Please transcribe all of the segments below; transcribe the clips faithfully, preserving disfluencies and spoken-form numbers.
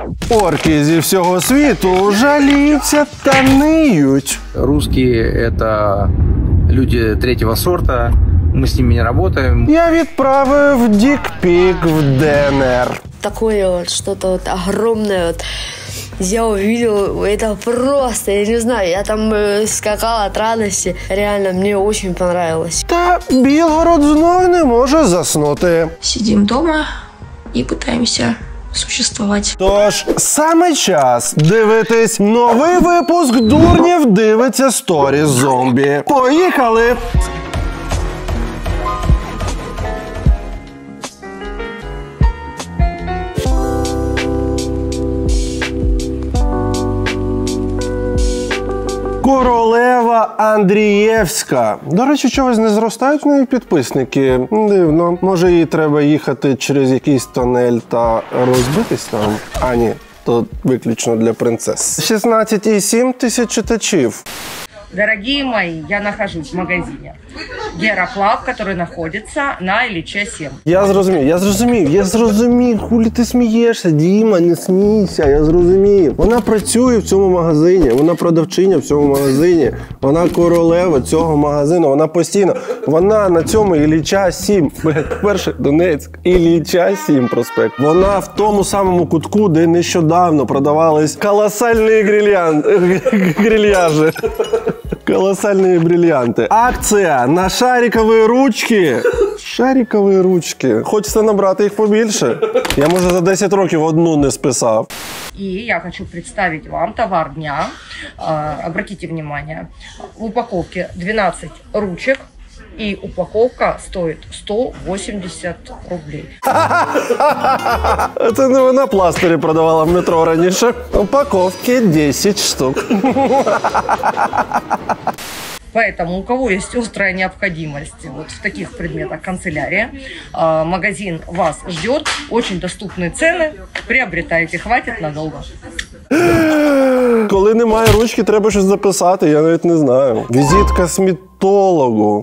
Орки зі всього світу жаліються та ниють. Русские – это люди третьего сорта. Мы с ними не работаем. Я відправив дикпік в ДНР. Такое вот что-то вот огромное вот. Я увидел, это просто, я не знаю, я там э, скакала от радости. Реально, мне очень понравилось. Та Білгород знов не може заснути. Сидим дома и пытаемся существовать. Тож, саме час дивитись новий випуск «Дурнів дивиться сторіс зомбі». Поїхали! Королева Андрієвська. До речі, чогось не зростають в неї підписники? Дивно. Може, їй треба їхати через якийсь тунель та розбитись там? А ні, то виключно для принцес. шістнадцять цілих сім тисяч читачів. Дорогие мои, я нахожусь в магазине Героклаб, который находится на Ильича сім. Я зрозумів, я зрозумів, я зрозумів. Хулі ти смієшся, Діма, не смійся, я зрозумів. Вона працює в цьому магазині, вона продавчиня в цьому магазині, вона королева цього магазину, вона постійно, вона на цьому Ілліча сім, перший Донецьк, Ілліча сім проспект. Вона в тому самому кутку, де нещодавно продавались колосальні грильяжі. Колоссальные бриллианты. Акція на шарикові ручки. Шарикові ручки. Хочеться набрати їх побільше? Я, може, за десять років одну не списав. И я хочу представить вам товар дня. Обратите внимание, в упаковке двенадцать ручек. И упаковка стоит сто восемьдесят рублей. Це не вона пластирі продавала в метро раніше. Упаковки десять штук. Поэтому у кого есть острая необходимость вот в таких предметах канцелярия, магазин вас ждет, очень доступные цены, приобретайте, хватит надолго. Коли немає ручки, треба щось записати, я навіть не знаю. Візит косметологу.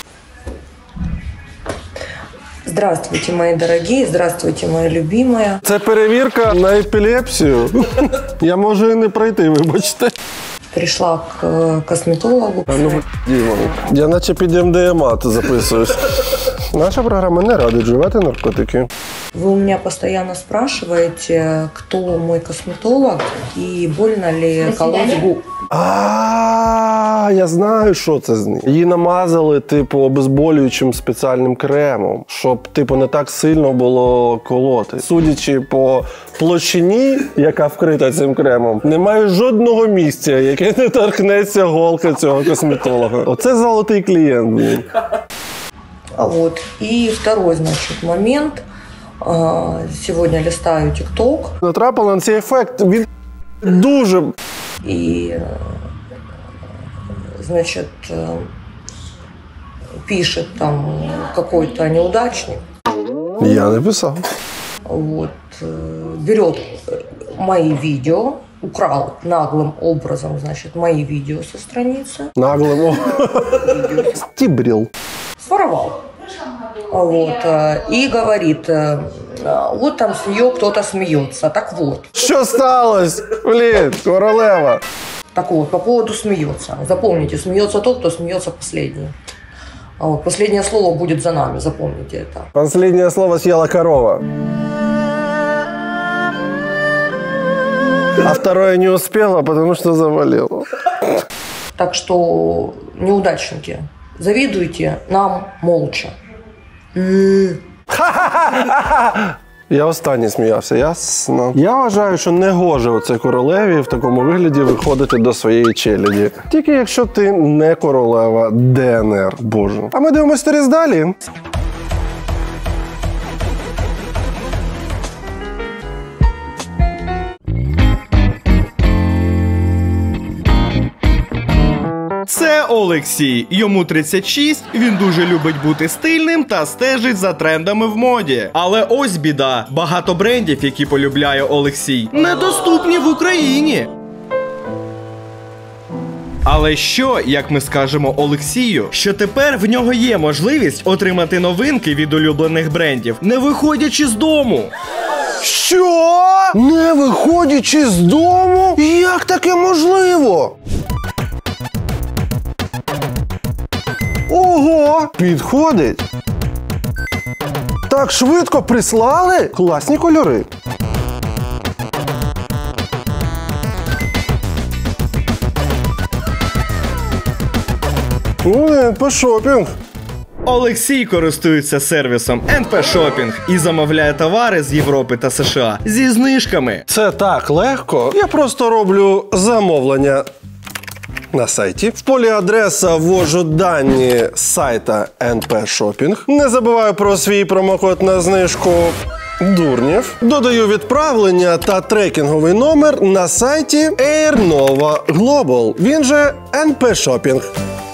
Здравствуйте, мои дорогие, здравствуйте, моя любимая. Це перевірка на епілепсію. Я можу і не пройти, вибачте. Пришла к косметологу. А ну, Діма, я наче під ем де ем а записуюсь. Наша програма не радить вживати наркотики. Вы у меня постоянно спрашиваете, кто мой косметолог и больно ли колоть губы. А, я знаю, що це з ним. Її намазали, типу, обезболюючим спеціальним кремом, щоб, типу, не так сильно було колоти. Судячи по площині, яка вкрита цим кремом, немає жодного місця, яке не торкнеться голка цього косметолога. Оце золотий клієнт, блін. Вот. И второй, значит, момент. Сегодня листаю ТикТок. Натрапила на цей ефект. Він дуже... И, значит, пишет там какой-то неудачник. Я написал. Вот. Берет мои видео, украл наглым образом, значит, мои видео со страницы. Наглым образом. Стибрил. Своровал. Вот. И говорит, вот там с нее кто-то смеется. Так вот. Что сталось? Блин, королева. Так вот, по поводу смеется. Запомните, смеется тот, кто смеется последний. А вот, последнее слово будет за нами, запомните это. Последнее слово съела корова. А второе не успела, потому что завалила. Так что, неудачники, завидуйте нам молча. Я останній сміявся, ясно. Я вважаю, що не гоже оце королеві в такому вигляді виходити до своєї челяді. Тільки якщо ти не королева де ен ер, боже. А ми дивимося сторіс далі. Це Олексій. Йому тридцять шість, він дуже любить бути стильним та стежить за трендами в моді. Але ось біда. Багато брендів, які полюбляє Олексій, недоступні в Україні. Але що, як ми скажемо Олексію, що тепер в нього є можливість отримати новинки від улюблених брендів, не виходячи з дому? Що? Що? Не виходячи з дому? Як таке можливо? Ого! Підходить. Так швидко прислали? Класні кольори. Ну, ен пе Шопінг. Олексій користується сервісом ен пе Шопінг і замовляє товари з Європи та США зі знижками. Це так легко. Я просто роблю замовлення на сайті. В полі адреса ввожу дані сайта ен пе Шопінг. Не забуваю про свій промокод на знижку дурнів. Додаю відправлення та трекінговий номер на сайті AirNova Global. Він же ен пе Шопінг.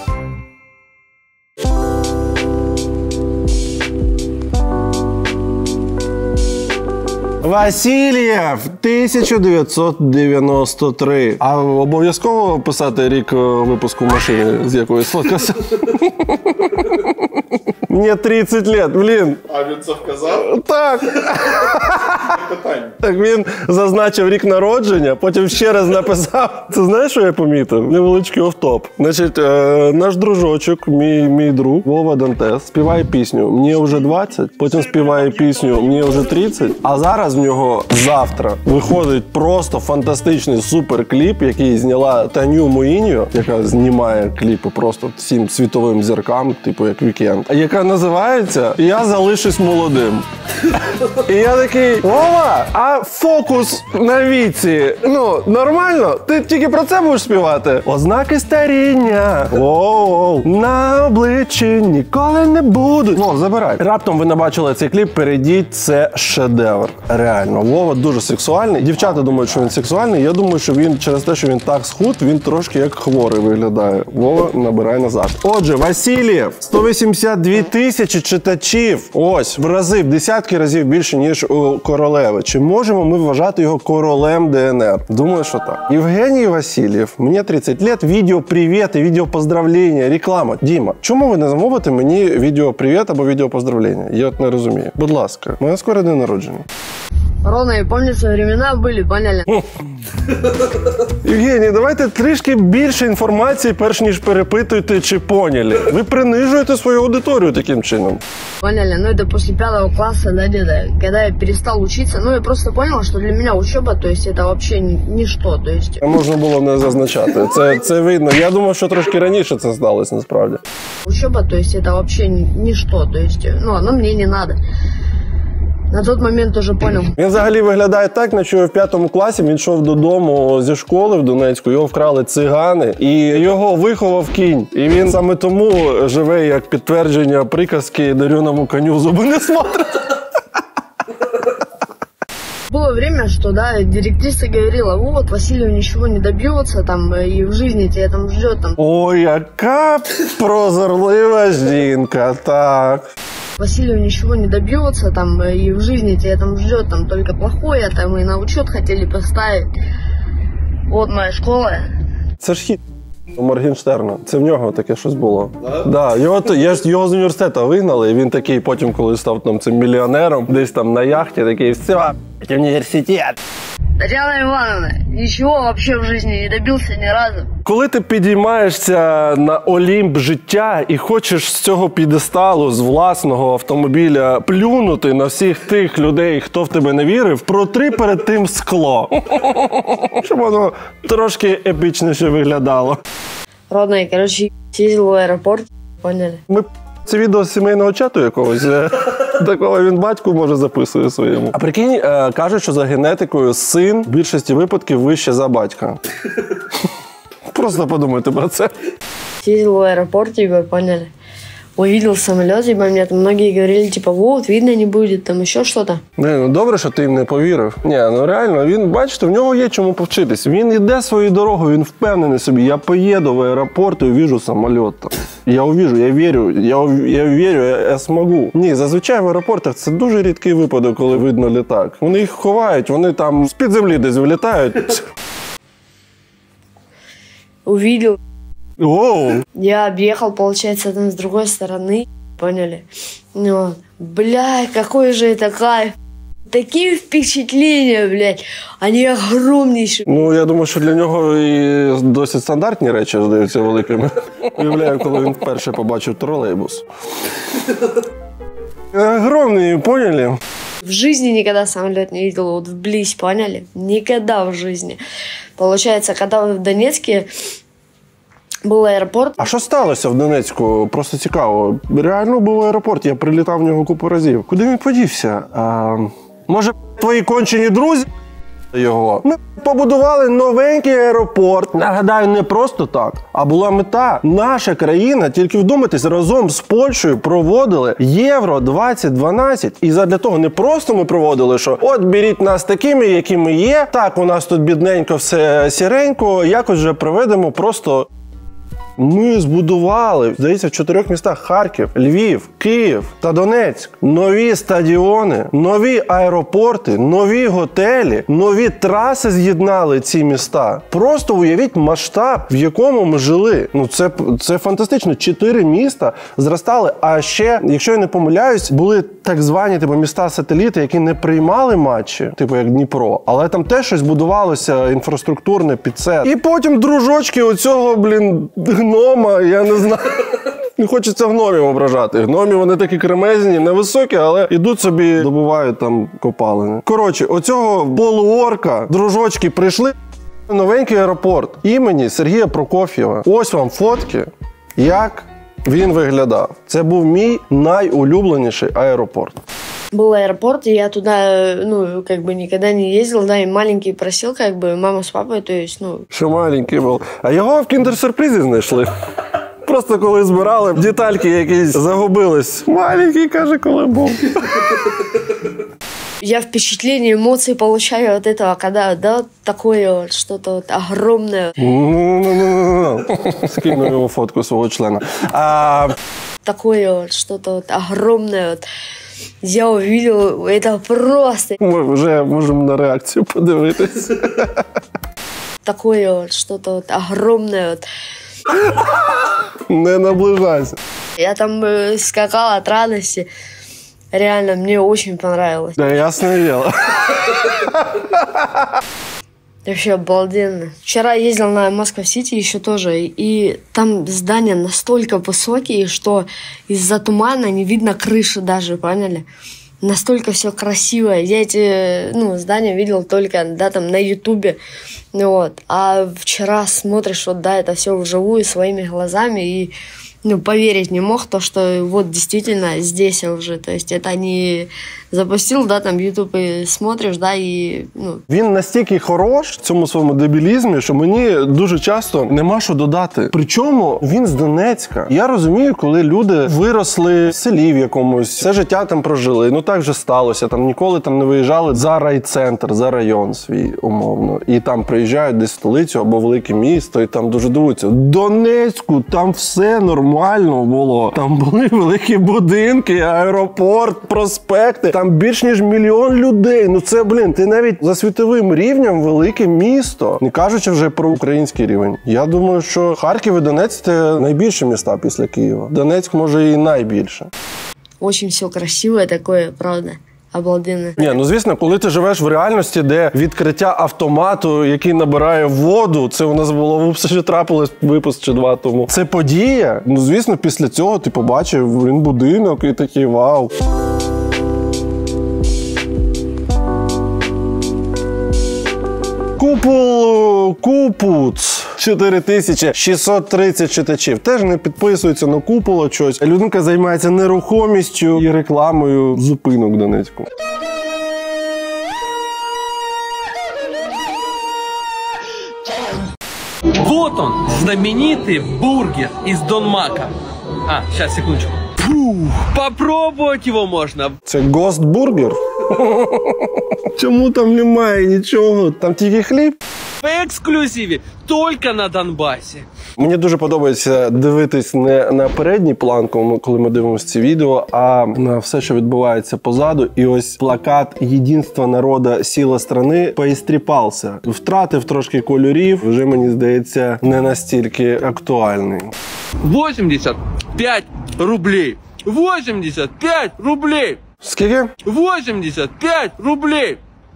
Васильєв, тисяча дев'ятсот дев'яносто три. А обов'язково писати рік випуску машини, з якої сфоткався? Мені тридцять лет, блін. А він це вказав? Так. Так він зазначив рік народження, потім ще раз написав. Це знаєш, що я помітив? Невеличкий офтоп. Значить, е, наш дружочок, мій, мій друг, Вова Дантес, співає пісню «Мені вже двадцять», потім співає пісню «Мені вже тридцять», а зараз в нього завтра виходить просто фантастичний суперкліп, який зняла Таню Муїньо, яка знімає кліпи просто всім світовим зіркам, типу як Вікенд, яка називається «Я залишусь молодим». І я такий: Вова, а фокус на віці, ну, нормально? Ти тільки про це будеш співати? Ознаки старіння, воу, на обличчі ніколи не будуть. Вов, забирай. Раптом ви не бачили цей кліп, перейдіть, це шедевр. Реально, Вова дуже сексуальний. Дівчата думають, що він сексуальний. Я думаю, що він через те, що він так схуд, він трошки як хворий виглядає. Вова, набирай назад. Отже, Васильєв, сто вісімдесят дві тисячі читачів. Ось, в рази, в десятки разів більше, ніж у Королеви. Чи можемо ми вважати його королем де ен ер? Думаю, що так. Євгеній Васильєв, мені тридцять лет, відео привіт і відео поздравлення, реклама. Діма, чому ви не замовите мені відео привіт або відео поздравлення? Я от не розумію. Будь ласка, моє скоро день народження. Ровно, помнится, времена были, поняли? Євгеній, давайте трішки більше інформації, перш ніж перепитуйте, чи поняли. Ви принижуєте свою аудиторію таким чином. Поняли, ну это после пятого класса, да, где-то, когда я перестал учиться, ну я просто понял, что для меня учеба, то есть это вообще ничто, то есть... Можна було не зазначати, це, це видно. Я думав, що трошки раніше це сталося, насправді. Учеба, то есть это вообще ничто, то есть, ну оно мне не надо. На тот момент уже понял. Він взагалі виглядає так, наче в п'ятому класі він йшов додому зі школи в Донецьку, його вкрали цигани, і його виховав кінь. І він саме тому живе як підтвердження приказки «Дареному коню зуби не смотрят». Было время, что, да, директриса говорила: вот, Васильев ничего не добьется, там, и в жизни тебя там ждет, там. Ой, яка прозорлива жінка, так. Васильев ничего не добьется, там, и в жизни тебя там ждет, там, только плохое, там, и на учет хотели поставить. Вот моя школа. Це ж хіт у Моргенштерна. Це в нього таке щось було. Да? Да, його, я ж його з університету вигнали, і він такий потім, коли став там цим мільйонером, десь там на яхті, такий: все, університет. Татьяна Ивановна, ничего вообще в жизни не добился ни разу. Коли ти підіймаєшся на Олімп життя і хочеш з цього підесталу, з власного автомобіля плюнути на всіх тих людей, хто в тебе не вірив, протри перед тим скло. Щоб воно трошки епічніше виглядало. Родной, короче, съездил в аэропорт, поняли? Ми це відео з сімейного чату якогось. Такого він батьку, може, записує своєму. А прикинь, е, кажуть, що за генетикою син в більшості випадків вище за батька. Просто подумайте про це. Съездил в аэропорт, типа, поняли? Увидел самолет, типа, мне там многие говорили, типа, вот, видно не будет, там еще что-то. Не, ну добре, що ти їм не повірив. Ні, ну реально, він, бачите, в нього є чому повчитись. Він йде своєю дорогою, він впевнений собі. Я поїду в аеропорт і увіжу самоліт там. Я увіжу, я вірю, я, я вірю, я, я змогу. Ні, зазвичай в аеропортах це дуже рідкий випадок, коли видно літак. Вони їх ховають, вони там з-під землі десь вилітають. Увидел. Оу. Я объехал, получается, там с другой стороны, поняли? Ну, бля, какой же это кайф. Такие впечатления, блядь, они огромнейшие. Ну, я думаю, що для нього і досить стандартні речі здаються великими. Уявляю, коли він вперше побачив тролейбус. Огромний, поняли? В жизни никогда самолет не видел, вот вблизь, поняли? Никогда в жизни. Получается, когда в Донецке був аеропорт. А що сталося в Донецьку? Просто цікаво. Реально був аеропорт, я прилітав в нього купу разів. Куди він подівся? А, може, твої кончені друзі його? Ми побудували новенький аеропорт. Нагадаю, не просто так, а була мета. Наша країна, тільки вдумайтесь, разом з Польщею проводили Євро двадцять дванадцять. І задля того не просто ми проводили, що от беріть нас такими, які ми є. Так, у нас тут бідненько все сіренько, якось вже проведемо просто... Ми збудували, здається, в чотирьох містах: Харків, Львів, Київ та Донецьк. Нові стадіони, нові аеропорти, нові готелі, нові траси з'єднали ці міста. Просто уявіть масштаб, в якому ми жили. Ну це, це фантастично. Чотири міста зростали, а ще, якщо я не помиляюсь, були так звані типу, міста-сателіти, які не приймали матчі, типу як Дніпро, але там теж щось будувалося інфраструктурне під це. І потім дружочки оцього, блін, гнома, я не знаю. Не хочеться гномів ображати. Гномі вони такі кремезні, невисокі, але ідуть собі, добувають там копалини. Коротше, оцього полуорка дружочки прийшли. Новенький аеропорт імені Сергія Прокоф'єва. Ось вам фотки, як він виглядав. Це був мій найулюбленіший аеропорт. Был аэропорт, и я туда, ну, как бы никогда не ездил, да, и маленький просил, как бы, маму с папой, то есть, ну... Що маленький був. А його в кіндер-сюрпризі знайшли. Просто коли збирали, детальки якісь загубились. Маленький, каже, коли був. Я впечатление, эмоции получаю от этого, когда, да, такое вот, что-то вот огромное. Ну-ну-ну-ну-ну. Скину йому фотку свого члена. А... Такое вот, что-то вот огромное вот. Я увидел, это просто... Ми вже можемо на реакцію подивитись. Такое вот, что-то вот огромное вот. Не наближайся. Я там э, скакала от радости. Реально, мне очень понравилось. Да, ясное дело. Вообще обалденно. Вчера ездил на Москва-Сити еще тоже, и там здания настолько высокие, что из-за тумана не видно крыши даже, поняли? Настолько все красивое. Я эти, ну, здания видел только, да, там, на Ютубе, ну, вот. А вчера смотришь, вот, да, это все вживую, своими глазами, и, ну, поверить не мог, то, что вот действительно здесь уже, то есть это не запустил, да, там, Ютуб и смотришь, да, і, ну... Він настільки хорош в цьому своєму дебілізмі, що мені дуже часто нема що додати. Причому він з Донецька. Я розумію, коли люди виросли в селі в якомусь, все життя там прожили, ну так же сталося, там ніколи там не виїжджали за райцентр, за район свій, умовно. І там приїжджають десь в столицю або велике місто, і там дуже дивуються. В Донецьку там все нормально було. Там були великі будинки, аеропорт, проспекти. Там більш ніж мільйон людей. Ну це, блін, ти навіть за світовим рівнем велике місто. Не кажучи вже про український рівень. Я думаю, що Харків і Донецьк – це найбільші міста після Києва. Донецьк, може, і найбільше. Очень все красиве таке, правда. Обалденно. Ні, ну звісно, коли ти живеш в реальності, де відкриття автомату, який набирає воду, це у нас було в «Упс, що трапилось» випуск чи два тому. Це подія. Ну звісно, після цього ти побачив він будинок і такий вау. Купол Купуц. чотири тисячі шістсот тридцять читачів. Теж не підписуються на Купола щось. Людинка займається нерухомістю і рекламою зупинок Донецьку. Вот он, знаменитый бургер из Донмака. А, сейчас, секундочку. Фух, попробовать его можно. Це гостбургер? Чому там немає нічого? Там тільки хліб? В ексклюзиві, тільки на Донбасі. Мені дуже подобається дивитись не на передній план, коли ми дивимося ці відео, а на все, що відбувається позаду. І ось плакат «Єдинство народа, сила страни» поістріпався. Втратив трошки кольорів, вже, мені здається, не настільки актуальний. вісімдесят п'ять рублей. вісімдесят п'ять рублей. Скільки? восемьдесят пять рублей.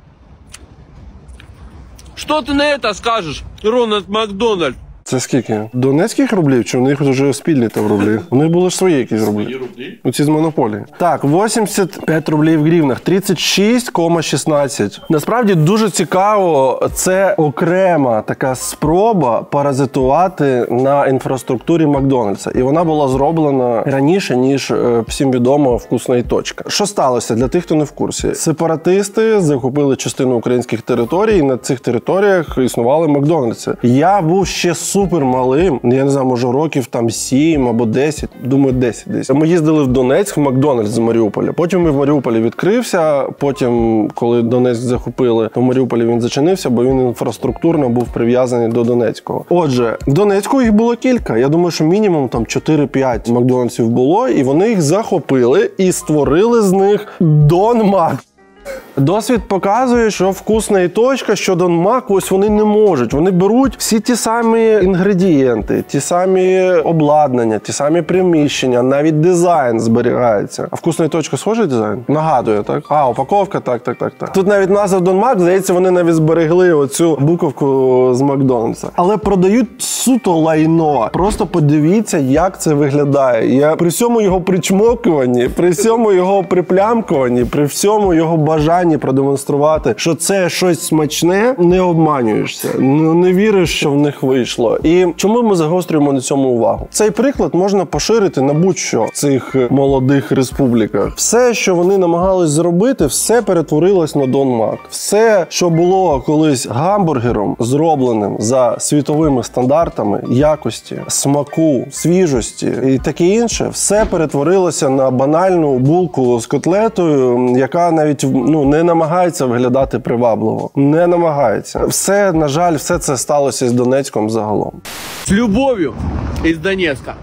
Что ты на это скажешь, Рональд Макдональд? Це скільки? Донецьких рублів, чи у них вже спільні там рублі? У них були ж свої якісь рублі. Свої рублі? Оці з монополії. Так, вісімдесят п'ять рублів в гривнах, тридцять шість шістнадцять. Насправді дуже цікаво, це окрема така спроба паразитувати на інфраструктурі Макдональдса. І вона була зроблена раніше, ніж всім відомо «Вкусна точка». Що сталося для тих, хто не в курсі? Сепаратисти захопили частину українських територій, і на цих територіях існували Макдональдси. Я був ще супер малим, я не знаю, може років там сім або десять, думаю, десять десь. Ми їздили в Донецьк, в Макдональдс з Маріуполя. Потім ми в Маріуполі відкрився, потім, коли Донецьк захопили, то в Маріуполі він зачинився, бо він інфраструктурно був прив'язаний до Донецького. Отже, в Донецьку їх було кілька. Я думаю, що мінімум там чотири-п'ять Макдональдсів було, і вони їх захопили і створили з них Донмак. Досвід показує, що «Вкусна точка», що Донмак, ось вони не можуть. Вони беруть всі ті самі інгредієнти, ті самі обладнання, ті самі приміщення, навіть дизайн зберігається. А «Вкусна точка» схожий дизайн? Нагадує, так? А, упаковка, так, так, так, так. Тут навіть назва Донмак, здається, вони навіть зберегли оцю буковку з Макдональдса. Але продають суто лайно. Просто подивіться, як це виглядає. Я при всьому його причмокуванні, при всьому його приплямкуванні, при всьому його бажанні продемонструвати, що це щось смачне, не обманюєшся, не віриш, що в них вийшло. І чому ми загострюємо на цьому увагу? Цей приклад можна поширити на будь-що в цих молодих республіках. Все, що вони намагались зробити, все перетворилось на Донмак. Все, що було колись гамбургером, зробленим за світовими стандартами якості, смаку, свіжості і таке інше, все перетворилося на банальну булку з котлетою, яка навіть, ну, не намагається виглядати привабливо. Не намагається. Все, на жаль, все це сталося з Донецьком загалом. З любов'ю із Донецька.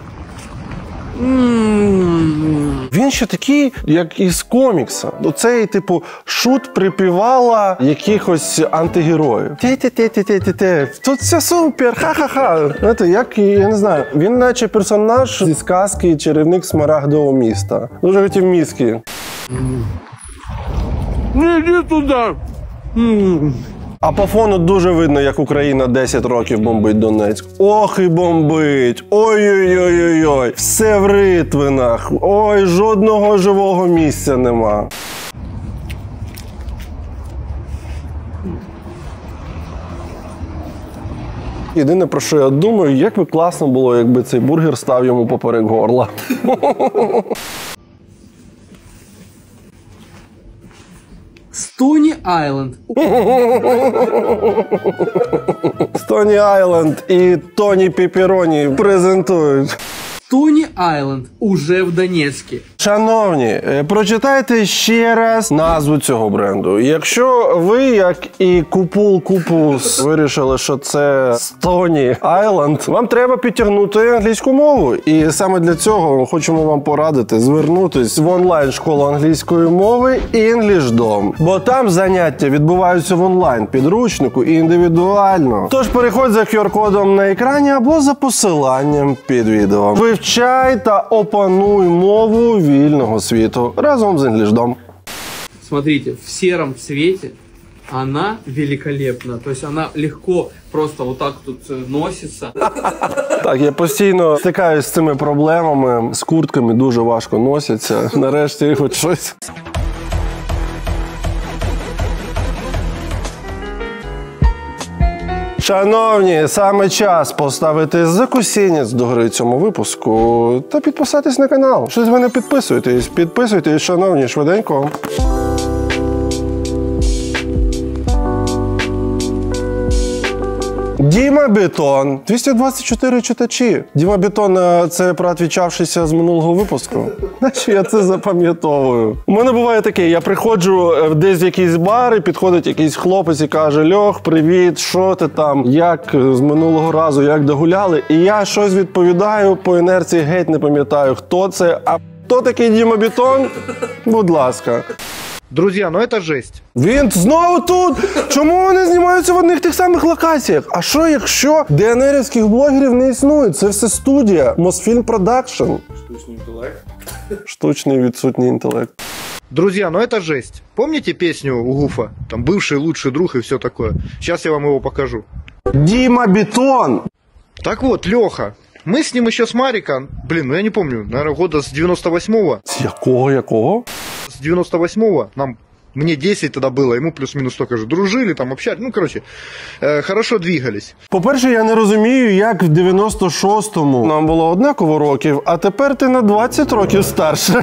Він ще такий, як із комікса. Оцей, типу, шут припівала якихось антигероїв. Те-те-те-те-те-те. Тут все супер, ха-ха-ха. Знаєте, як, я не знаю, він наче персонаж зі сказки «Чарівник Смарагдового міста». Дуже хотів мізки. Не йди туди. А по фону дуже видно, як Україна десять років бомбить Донецьк. Ох і бомбить! Ой-ой-ой-ой-ой! Все в ритвинах! Ой, жодного живого місця нема. Єдине, про що я думаю, як би класно було, якби цей бургер став йому поперек горла. Стоні Айленд. Стоні Айленд і Тоні Пеппероні презентують. Стоні Айленд уже в Донецьку. Шановні, прочитайте ще раз назву цього бренду. Якщо ви, як і Купул Купус, вирішили, що це Стоні Айленд, вам треба підтягнути англійську мову. І саме для цього ми хочемо вам порадити звернутись в онлайн-школу англійської мови EnglishDom. Бо там заняття відбуваються в онлайн-підручнику і індивідуально. Тож переходь за ку ар-кодом на екрані або за посиланням під відео. Вивчай та опануй мову вільного світу разом з EnglishDom. Смотрите, в сером цвете она великолепна. То есть она легко просто вот так тут носится. Так, я постійно стикаюсь з цими проблемами. З куртками дуже важко носяться. Нарешті хоч щось. Шановні, саме час поставити закусінець до гри цьому випуску та підписатись на канал. Щось ви не підписуєтесь. Підписуйтесь, шановні, швиденько. Діма Бетон. двісті двадцять чотири читачі. Діма Бетон – це проотвічавшийся з минулого випуску. Наче я це запам'ятовую. У мене буває таке, я приходжу десь в якийсь бар, і підходить якийсь хлопець і каже: «Льох, привіт, що ти там, як з минулого разу, як догуляли?» І я щось відповідаю, по інерції геть не пам'ятаю, хто це. А хто такий Діма Бетон? Будь ласка. Друзья, ну это жесть. Він знову тут? Чому вони знімаються в одних тих самих локаціях? А що, якщо ДНРівських блогерів не існує? Це все студія. Мосфільм Продакшн. Штучний інтелект. Штучний відсутній інтелект. Друзья, ну это жесть. Помните песню у Гуфа? Там бывший лучший друг и все такое. Сейчас я вам его покажу. Дима Бетон! Так вот, Леха. Мы с ним еще с Марика, блин, ну я не помню, наверное, года с девяносто восьмого. С якого, якого? С девяносто восьмого, нам, мне десять тогда было, ему плюс-минус столько же. Дружили, там общались, ну, короче, э, хорошо двигались. По-перше, я не розумію, як в дев'яносто шостому нам було однаково років, а тепер ти на двадцять років старше.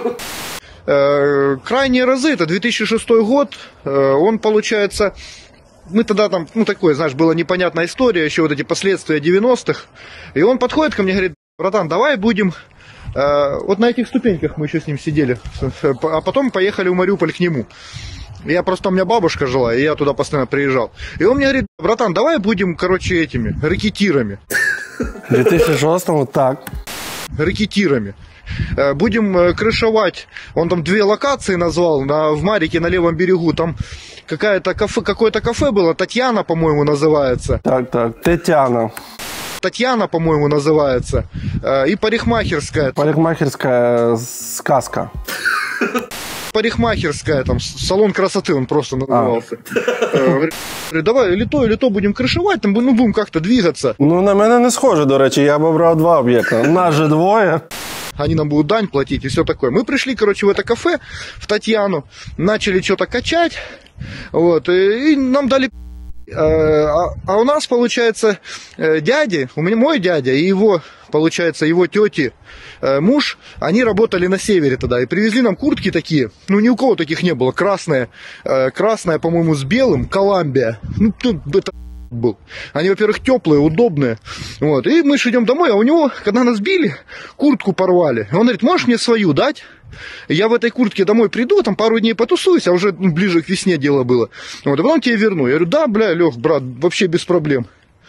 Э, крайние разы, это две тысячи шестой год, э, он, получается... Мы тогда там, ну, такое, знаешь, была непонятная история, еще вот эти последствия девяностых. И он подходит ко мне и говорит: братан, давай будем... Э, вот на этих ступеньках мы еще с ним сидели. А потом поехали в Мариуполь к нему. Я просто, у меня бабушка жила, и я туда постоянно приезжал. И он мне говорит: братан, давай будем, короче, этими, рэкетирами. В две тысячи шостому, так. Рэкетирами. Будем крышевать. Он там две локации назвал на, в Марике на левом берегу. Там какая-то кафе, какое-то кафе было, Татьяна, по-моему, называется. Так, так, Тетяна. Татьяна, по-моему, называется. И парикмахерская. Парикмахерская сказка. Парикмахерская, там, салон красоты он просто назывался. А. Говорит, давай или то, или то будем крышевать, там, ну, будем как-то двигаться. Ну, на мене не схоже, до речі, я б обрав два об'єкта. Нас же двоє. Они нам будут дань платить и все такое. Мы пришли, короче, в это кафе, в Татьяну, начали что-то качать, вот, и, и нам дали... А, а у нас, получается, дяди, у меня мой дядя и его, получается, его тети, муж, они работали на севере тогда и привезли нам куртки такие, ну ни у кого таких не было, красная, красная, по-моему, с белым, Коламбия, ну, это был. Они, во-первых, теплые, удобные. Вот. И мы же идем домой, а у него, когда нас били, куртку порвали. Он говорит: можешь мне свою дать? Я в этой куртке домой приду, там пару дней потусуюсь, а уже ну, ближе к весне дело было. Вот. А потом тебе верну. Я говорю: да, бля, Лех, брат, вообще без проблем.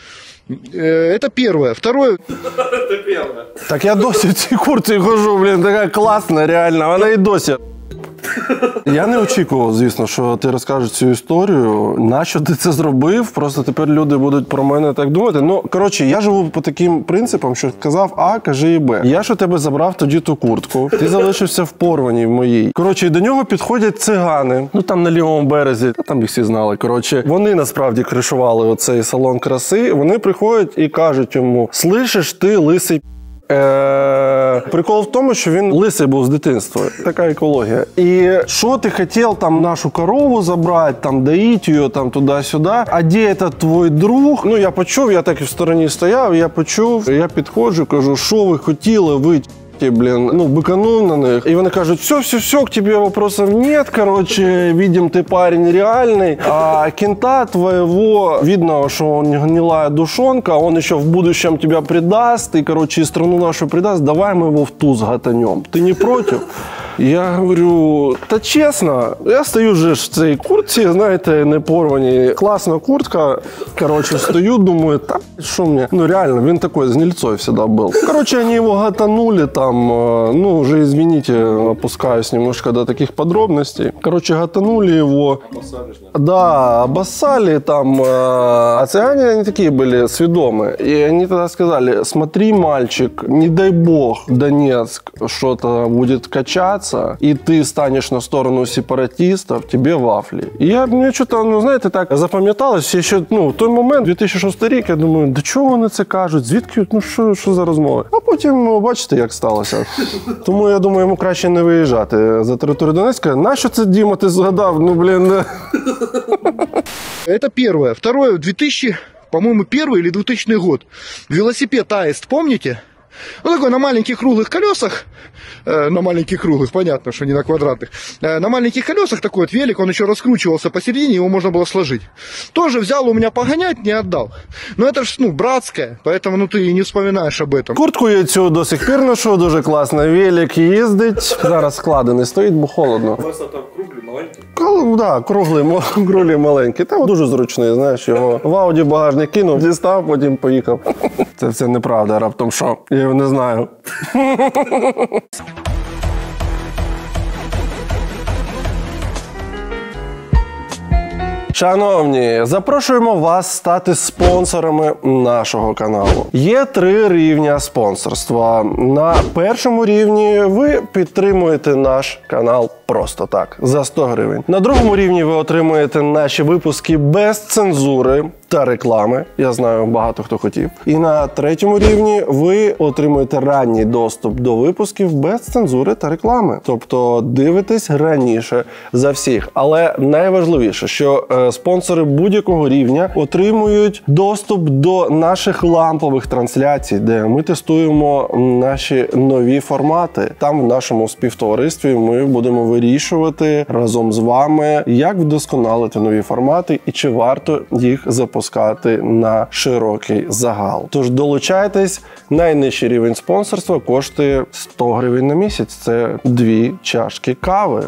Это первое. Второе... Это первое. Так я досі в цій куртці хожу, блін, така класна, реально, вона і досі. Я не очікував, звісно, що ти розкажеш цю історію. Нащо ти це зробив? Просто тепер люди будуть про мене так думати. Ну, коротше, я живу по таким принципам, що сказав А, кажи і Б. Я ж у тебе забрав тоді ту куртку. Ти залишився в порваній в моїй. Коротше, і до нього підходять цигани. Ну, там на лівому березі. Там їх всі знали. Коротше, вони насправді кришували оцей салон краси. Вони приходять і кажуть йому: слышиш ти, лисий. Е, прикол в тому, що він лисий був з дитинства. Така екологія. І що ти хотів там нашу корову забрати, там доїть її, там туди-сюди. А де це твій друг? Ну, я почув, я так і в стороні стояв, я почув. Я підходжу, кажу: що ви хотіли, ви блин, ну, быканул на них. И они кажут: все, все, все, к тебе вопросов нет, короче, видим, ты парень реальный. А кента твоего, видно, что он не гнилая душонка, он еще в будущем тебя предаст, и, короче, и страну нашу предаст, давай мы его в туз гатанем. Ты не против? Я говорю: та чесно, я стою же в цій куртці, знаєте, не порвані. Класна куртка. Короче, стою, думаю, та що мені? Ну, реально, він такой з гнильцой всегда был. Короче, они его гатанули там, ну, уже, извините, опускаюсь немножко до таких подробностей. Короче, гатанули его. Обоссали, да, обоссали там. А цыгане, они такие были сведомые. И они тогда сказали: смотри, мальчик, не дай бог Донецк что-то будет качаться, и ты станешь на сторону сепаратистов, тебе вафли. И я, мне что-то, ну, знаєте, так запам'яталось, ще, ну, в той момент, дві тисячі шостий рік, я думаю, до чого вони це кажуть, звідки, ну, що, що за розмови? А потім, ну, бачите, як сталося. Тому, я думаю, йому краще не виїжджати за територію Донецька. Нащо це, Діма, ти згадав? Ну, блін. Это первое. Второе, две тысячи, по-моему, первый или двухтысячный год. Велосипед Аист, помните? Ну, такой на маленьких круглых колесах, э, на маленьких круглых, понятно, что не на квадратных, э, на маленьких колесах такой вот велик, он еще раскручивался посередине, его можно было сложить. Тоже взял у меня погонять, не отдал. Но это ж, ну, братское, поэтому, ну, ты не вспоминаешь об этом. Куртку я цю до сих пір ношу, дуже класно. Велик їздить, зараз складений стоїть, бо холодно. У вас там круглі, маленькі? Так, да, круглий, круглий маленький. Та дуже зручний, знаєш, його в ауді багажник кинув, дістав, потім поїхав. Це все неправда, раптом що? Я його не знаю. Шановні, запрошуємо вас стати спонсорами нашого каналу. Є три рівня спонсорства. На першому рівні ви підтримуєте наш канал просто так, за сто гривень. На другому рівні ви отримуєте наші випуски без цензури та реклами. Я знаю, багато хто хотів. І на третьому рівні ви отримуєте ранній доступ до випусків без цензури та реклами. Тобто дивитесь раніше за всіх. Але найважливіше, що е, спонсори будь-якого рівня отримують доступ до наших лампових трансляцій, де ми тестуємо наші нові формати. Там в нашому співтоваристві ми будемо вирішувати разом з вами, як вдосконалити нові формати і чи варто їх запускати на широкий загал. Тож долучайтесь, найнижчий рівень спонсорства коштує сто гривень на місяць. Це дві чашки кави.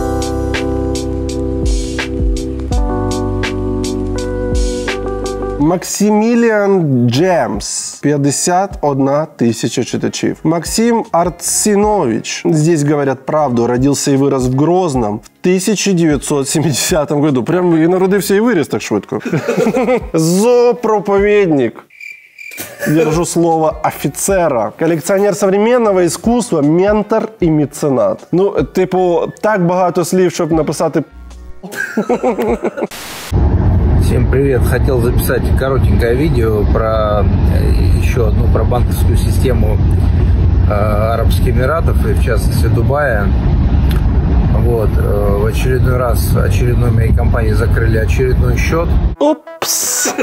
Максиміліан Джемс, пятьдесят одна тысяча читачів. Максим Арценович, здесь говорят правду, родился и вырос в Грозном в тысяча девятьсот семидесятом году. Прям і народився і виріс так швидко. Зоопроповедник. Держу слово офицера. Коллекционер современного искусства, ментор и меценат. Ну, типу, так багато слів, щоб написати. Всем привет! Хотел записать коротенькое видео про еще одну, про банковскую систему э, Арабских Эмиратов и в частности Дубая. Вот, э, в очередной раз очередной моей компании закрыли очередной счет. Упс!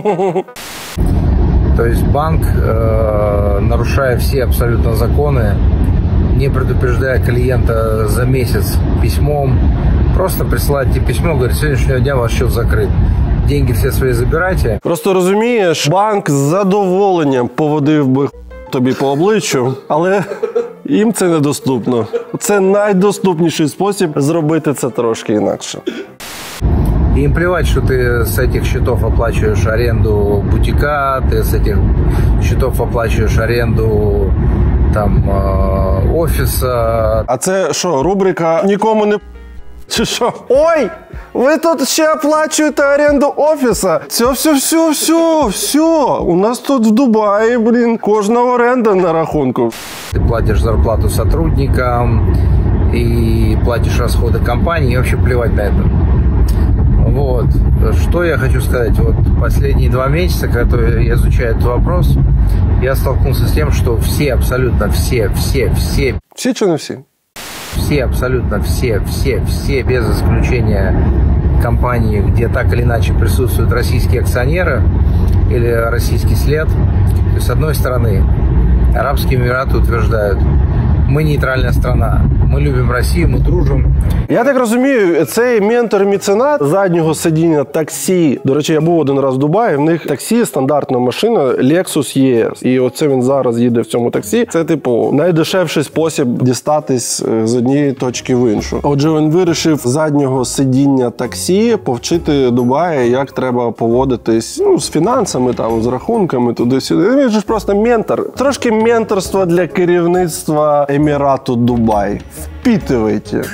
То есть банк, э, нарушая все абсолютно законы, не предупреждая клиента за месяц письмом, просто присылает тебе письмо, говорит, с сегодняшнего дня ваш счет закрыт. Деньги всі свої забирайте. Просто розумієш, банк з задоволенням поводив би тобі по обличчю, але їм це недоступно. Це найдоступніший спосіб зробити це трошки інакше. Им плевать, что ты с этих счетов оплачиваешь аренду бутика, ты с этих счетов оплачиваешь аренду там офиса. А це що, рубрика «Нікому не чи що? Ой, ви тут ще оплачуєте оренду офіса. Все, все, все, все, все. У нас тут в Дубаї, блін, кожна оренда на рахунку. Ты платишь зарплату сотрудникам и платишь расходы компании, и вообще плевать на это. Вот. Что я хочу сказать. Вот последние два месяца, когда я изучаю этот вопрос, я столкнулся с тем, что все, абсолютно все, все, все... Все чи не всі? Все, абсолютно все, все, все, без исключения компании, где так или иначе присутствуют российские акционеры или российский след. То есть, с одной стороны, Арабские Эмираты утверждают, мы нейтральная страна, ми любимо Росію, ми дружимо. Я так розумію, цей ментор-меценат заднього сидіння таксі. До речі, я був один раз в Дубаї, в них таксі, стандартна машина Lexus і ес. І оце він зараз їде в цьому таксі. Це, типу, найдешевший спосіб дістатись з однієї точки в іншу. Отже, він вирішив заднього сидіння таксі повчити Дубаї, як треба поводитись, ну, з фінансами, там, з рахунками, туди-сюди. Він же ж просто ментор. Трошки менторства для керівництва Емірату Дубай. Впитывайте.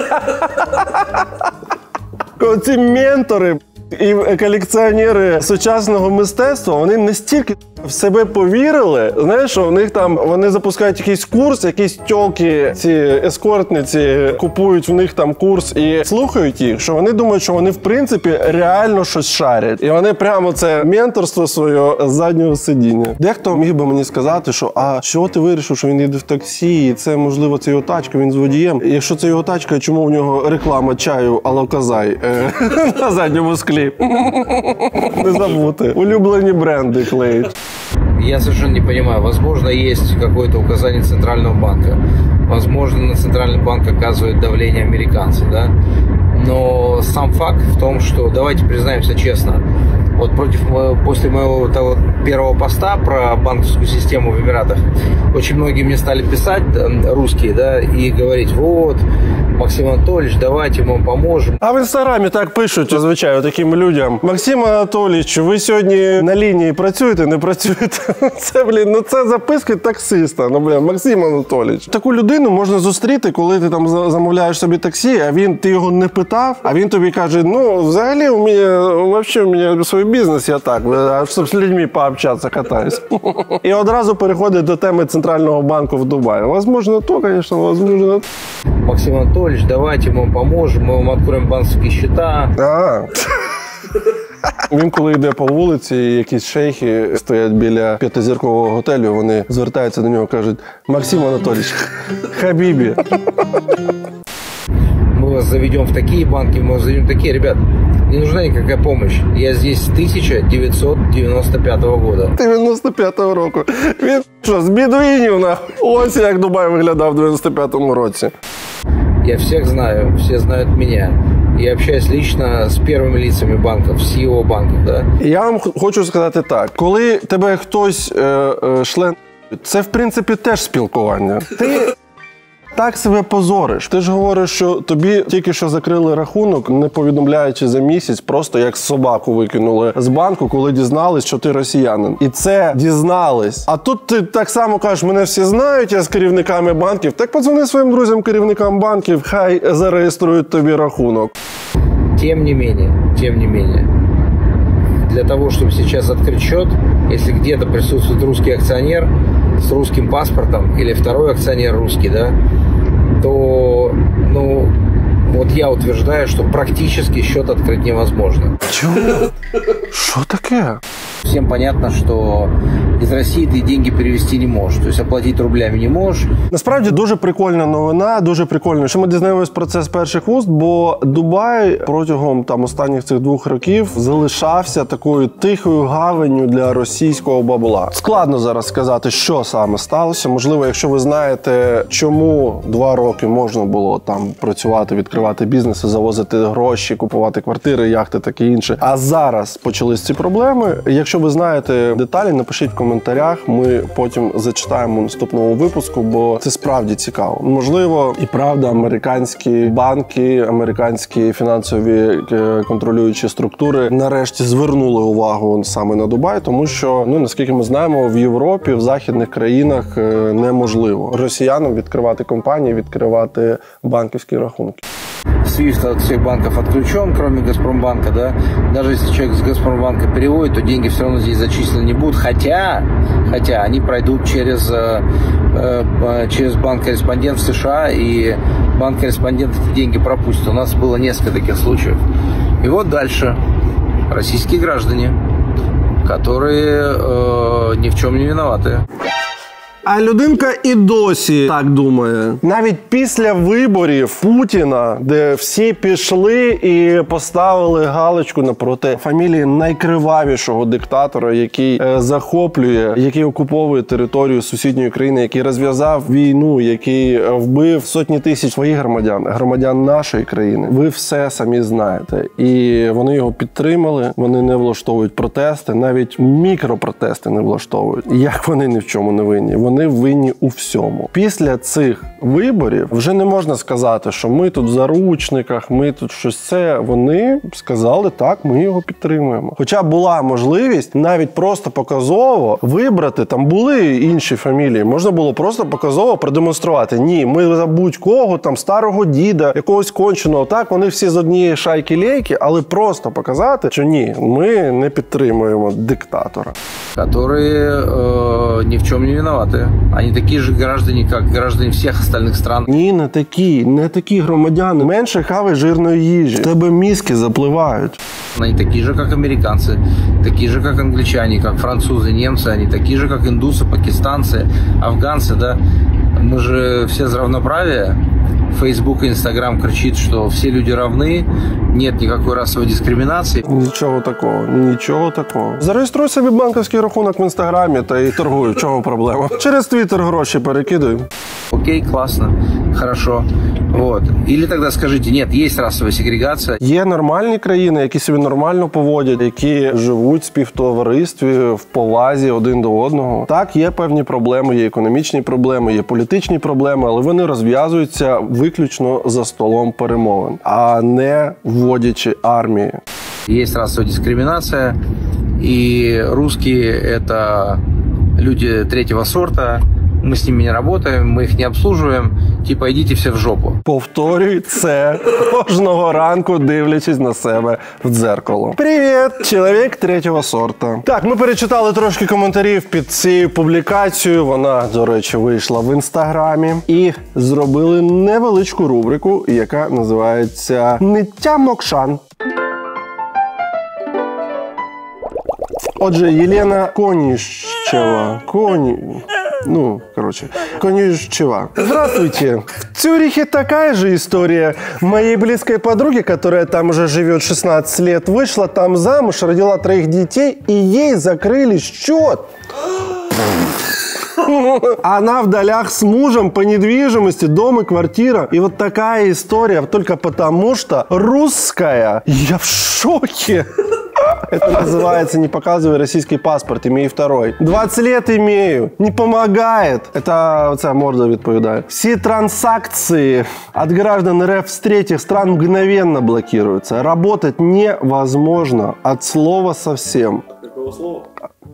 Оці ментори і колекціонери сучасного мистецтва, вони настільки в себе повірили, знаєш, що в них там, вони запускають якийсь курс, якісь тьолки, ці ескортниці купують в них там курс і слухають їх, що вони думають, що вони в принципі реально щось шарять. І вони прямо це менторство своє з заднього сидіння. Дехто міг би мені сказати, що а що ти вирішив, що він їде в таксі, і це можливо це його тачка, він з водієм. І якщо це його тачка, чому в нього реклама чаю Алоказай е, на задньому склі? Не забути. Улюблені бренди клеїть. Я совершенно не понимаю. Возможно, есть какое-то указание Центрального банка. Возможно, на Центральный банк оказывает давление американцы, да? Но сам факт в том, что, давайте признаемся честно, вот против, после моего того первого поста про банковскую систему в Эмиратах, очень многие мне стали писать, русские, да, и говорить, вот, Максим Анатольевич, давайте мы вам поможем. А в інстаграмі так пишуть, зазвичай, таким людям. Максим Анатолійович, ви сьогодні на лінії працюєте, не працюєте? Це, блін, ну це записки таксиста. Ну, блін, Максим Анатолійович. Таку людину можна зустріти, коли ти там замовляєш собі таксі, а він, ти його не питав, а він тобі каже, ну, взагалі, у мене, вообще, у мене свій бізнес, я так, щоб з людьми пообщатися катаюсь. І одразу переходить до теми Центрального банку в Дубаї. Возможно, то, звісно, возможно. Максим Анатольевич, давайте мы вам поможем, мы вам откроем банковские счета. А. Він, коли йде по вулиці, якісь шейхи стоять біля п'ятизіркового готелю, вони звертаються до нього і кажуть: Максим Анатольевич, хабібі. Мы вас заведем в такие банки, мы вас заведем в такие. Ребят, не нужна никакая помощь. Я здесь с тысяча девятьсот девяносто пятого года. дев'яносто п'ятого року. Він що, з бідуїнів, нахуй? Ось як Дубай виглядав в дев'яносто п'ятому році. Я всех знаю, все знают меня. Я общаюсь лично с первыми лицами банков, с СИО банков, да. Я вам хочу сказати так. Коли тебе хтось е, е, шлен... Це, в принципі, теж спілкування. Ти так себе позориш. Ти ж говориш, що тобі тільки що закрили рахунок, не повідомляючи за місяць, просто як собаку викинули з банку, коли дізнались, що ти росіянин. І це дізнались. А тут ти так само кажеш: мене всі знають, я з керівниками банків. Так подзвони своїм друзям, керівникам банків, хай зареєструють тобі рахунок. Тем не менее, тем не менее, для того, чтобы сейчас открыть счет, если где-то присутствует русский акционер с русским паспортом или второй акционер русский, да, то, ну, вот я утверждаю, что практически счет открыть невозможно. Чего? Что такое? Всем понятно, что из России ты деньги перевести не можешь, то есть оплатить рублями не можешь. Насправді дуже прикольна новина, дуже прикольно, що ми дізнаємось про це з перших вуст, бо Дубай протягом там останніх цих двох років залишався такою тихою гаванню для російського бабла. Складно зараз сказати, що саме сталося. Можливо, якщо ви знаєте, чому два роки можна було там працювати, відкривати бізнеси, завозити гроші, купувати квартири, яхти, таке інше. А зараз почались ці проблеми. Якщо ви знаєте деталі, напишіть в коментарях, ми потім зачитаємо в наступному випуску, бо це справді цікаво. Можливо, і правда, американські банки, американські фінансові контролюючі структури нарешті звернули увагу саме на Дубай, тому що, ну, наскільки ми знаємо, в Європі, в західних країнах неможливо росіянам відкривати компанії, відкривати банківські рахунки. свифт от всех банков отключен, кроме Газпромбанка, да. Даже если человек с Газпромбанка переводит, то деньги все равно здесь зачислены не будут, хотя, хотя они пройдут через, э, через банк-корреспондент в США, и банк-корреспондент эти деньги пропустит. У нас было несколько таких случаев. И вот дальше российские граждане, которые э, ни в чем не виноваты. А людинка і досі так думає. Навіть після виборів Путіна, де всі пішли і поставили галочку напроти фамілії найкривавішого диктатора, який е, захоплює, який окуповує територію сусідньої країни, який розв'язав війну, який вбив сотні тисяч своїх громадян, громадян нашої країни. Ви все самі знаєте. І вони його підтримали, вони не влаштовують протести, навіть мікропротести не влаштовують. Як вони ні в чому не винні? Вони винні у всьому. Після цих виборів вже не можна сказати, що ми тут в заручниках, ми тут щось це. Вони сказали, так, ми його підтримуємо. Хоча була можливість навіть просто показово вибрати, там були інші фамілії, можна було просто показово продемонструвати. Ні, ми за будь-кого, там, старого діда, якогось конченого, так, вони всі з однієї шайки-лейки, але просто показати, що ні, ми не підтримуємо диктатора. Которые э, ни в чем не виноваты. Они такие же граждане, как граждане всех остальных стран. Ні, не такі, не такі громадяни. Менше хавай жирної їжі. В тебе мізки запливають. Они такие же, как американцы, такие же, как англичане, как французы, немцы, они такие же, как индусы, пакистанцы, афганцы, да. Мы же все за равноправие. Фейсбук и Инстаграм кричит, что все люди равны, нет никакой расовой дискриминации. Нічого такого, нічого такого. Зареєструй собі банківський рахунок в Інстаграмі та і торгуй. В чому проблема? Через Твіттер гроші перекидуй. Окей, классно, хорошо. Вот. Или тогда скажите, нет, есть расовая сегрегация. Є нормальні країни, які себе нормально поводять, які живуть в співтоваристві, в повазі один до одного. Так, є певні проблеми, є економічні проблеми, є політичні проблеми, але вони розв'язуються виключно за столом перемовин, а не вводячи армії. Есть расовая дискриминация, и русские – это люди третьего сорта, мы с ними не работаем, мы их не обслуживаем, типа идите все в жопу. Повторюй це кожного ранку, дивлячись на себе в дзеркало. Привіт, чоловік третього сорта. Так, ми перечитали трошки коментарів під цією публікацією. Вона, до речі, вийшла в інстаграмі. І зробили невеличку рубрику, яка називається «Ниття Мокшан». Отже, Єлена Коніщева. Коні... Ну, короче, Конюшева. Здравствуйте. В Цюрихе такая же история. Моей близкой подруги, которая там уже живет шестнадцать лет, вышла там замуж, родила троих детей, и ей закрыли счет. Она в долях с мужем по недвижимости, дом и квартира. И вот такая история только потому, что русская. Я в шоке. Это называется «Не показывай российский паспорт, имей второй». двадцать лет имею, не помогает. Это оця морда відповідає. Все транзакции от граждан РФ с третьих стран мгновенно блокируются. Работать невозможно от слова совсем. Какого слова?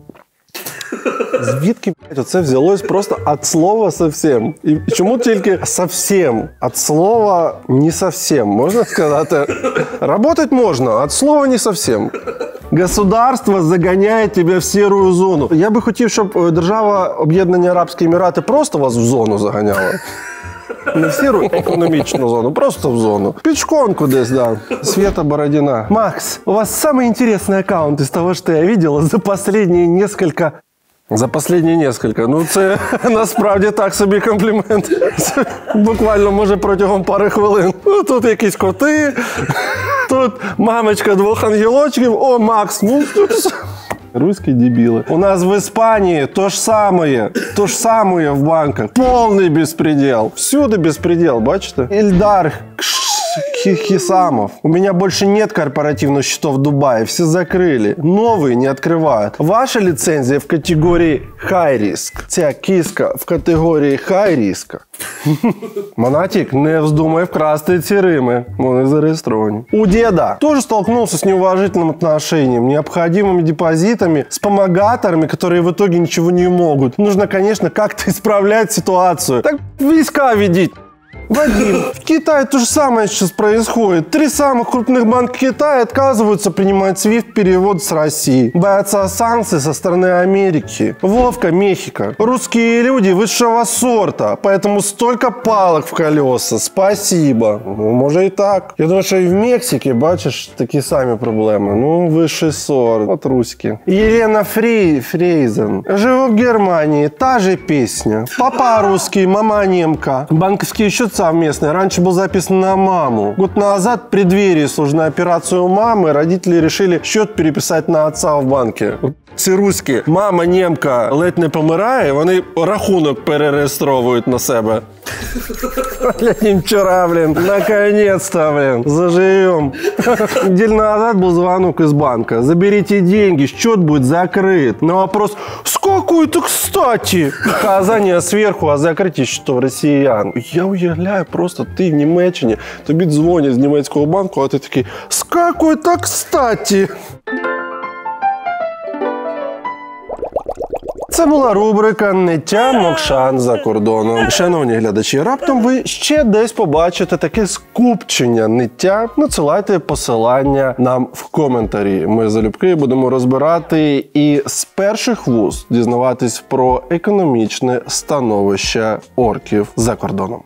Звідки, блядь, оце взялось просто от слова совсем? І чому тільки совсем? От слова не совсем, можна сказати? Работать можно, от слова не совсем. Государство загоняє тебе в сіру зону. Я би хотів, щоб держава Об'єднані Арабські Емірати просто вас в зону заганяла. Не в сіру економічну зону, просто в зону. Під шконку десь, да. Света Бородина. Макс, у вас самый интересный аккаунт из того, что я видела за последние несколько... За последні несколько. Ну, це насправді так собі комплімент. Це буквально, може, протягом пари хвилин. Ну, тут якісь коти, тут мамочка двох ангелочків. О, Макс, ну, тут... Русские дебилы. У нас в Испании то же самое. То же самое в банках. Полный беспредел. Всюду беспредел, бачите? Ильдар Хисамов. У меня больше нет корпоративных счетов в Дубае. Все закрыли. Новые не открывают. Ваша лицензия в категории High Risk. Ця киска в категорії High Risk. Монатик, не вздумай вкрасти ці рими. Вони зареєстровані. У деда тоже столкнулся с неуважительным отношением, необходимыми депозитами, с помогаторами, которые в итоге ничего не могут. Нужно, конечно, как-то исправлять ситуацию. Так войска ведите. Вадим, в Китае то же самое сейчас происходит. Три самых крупных банка Китая отказываются принимать свифт перевод с России. Боятся санкций со стороны Америки. Вовка, Мехико. Русские люди высшего сорта, поэтому столько палок в колеса. Спасибо. Ну, может и так. Я думаю, что и в Мексике, бачишь, такие сами проблемы. Ну, высший сорт. Вот русские. Елена Фрей, Фрейзен. Живу в Германии. Та же песня. Папа русский, мама немка. Банковский счет совместный. Раньше был записан на маму. Год назад, в преддверии сложной операции у мамы, родители решили счет переписать на отца в банке. Ці руські, мама немка ледь не помирає, вони рахунок перереєстровують на себе. Блин, вчера, блин, наконец-то, блин, заживем. Неделю назад был звонок из банка. Заберите деньги, счет будет закрыт. На вопрос, с какой-то кстати? Указание сверху о закрытии счетов россиян. Я уявляю просто, ти в Німеччині, тобі дзвонять з німецького банку, а ти такий, с какой-то кстати? Це була рубрика «Ниття Мокшан за кордоном». Шановні глядачі, раптом ви ще десь побачите таке скупчення ниття. Надсилайте посилання нам в коментарі. Ми залюбки будемо розбирати і з перших вуст дізнаватись про економічне становище орків за кордоном.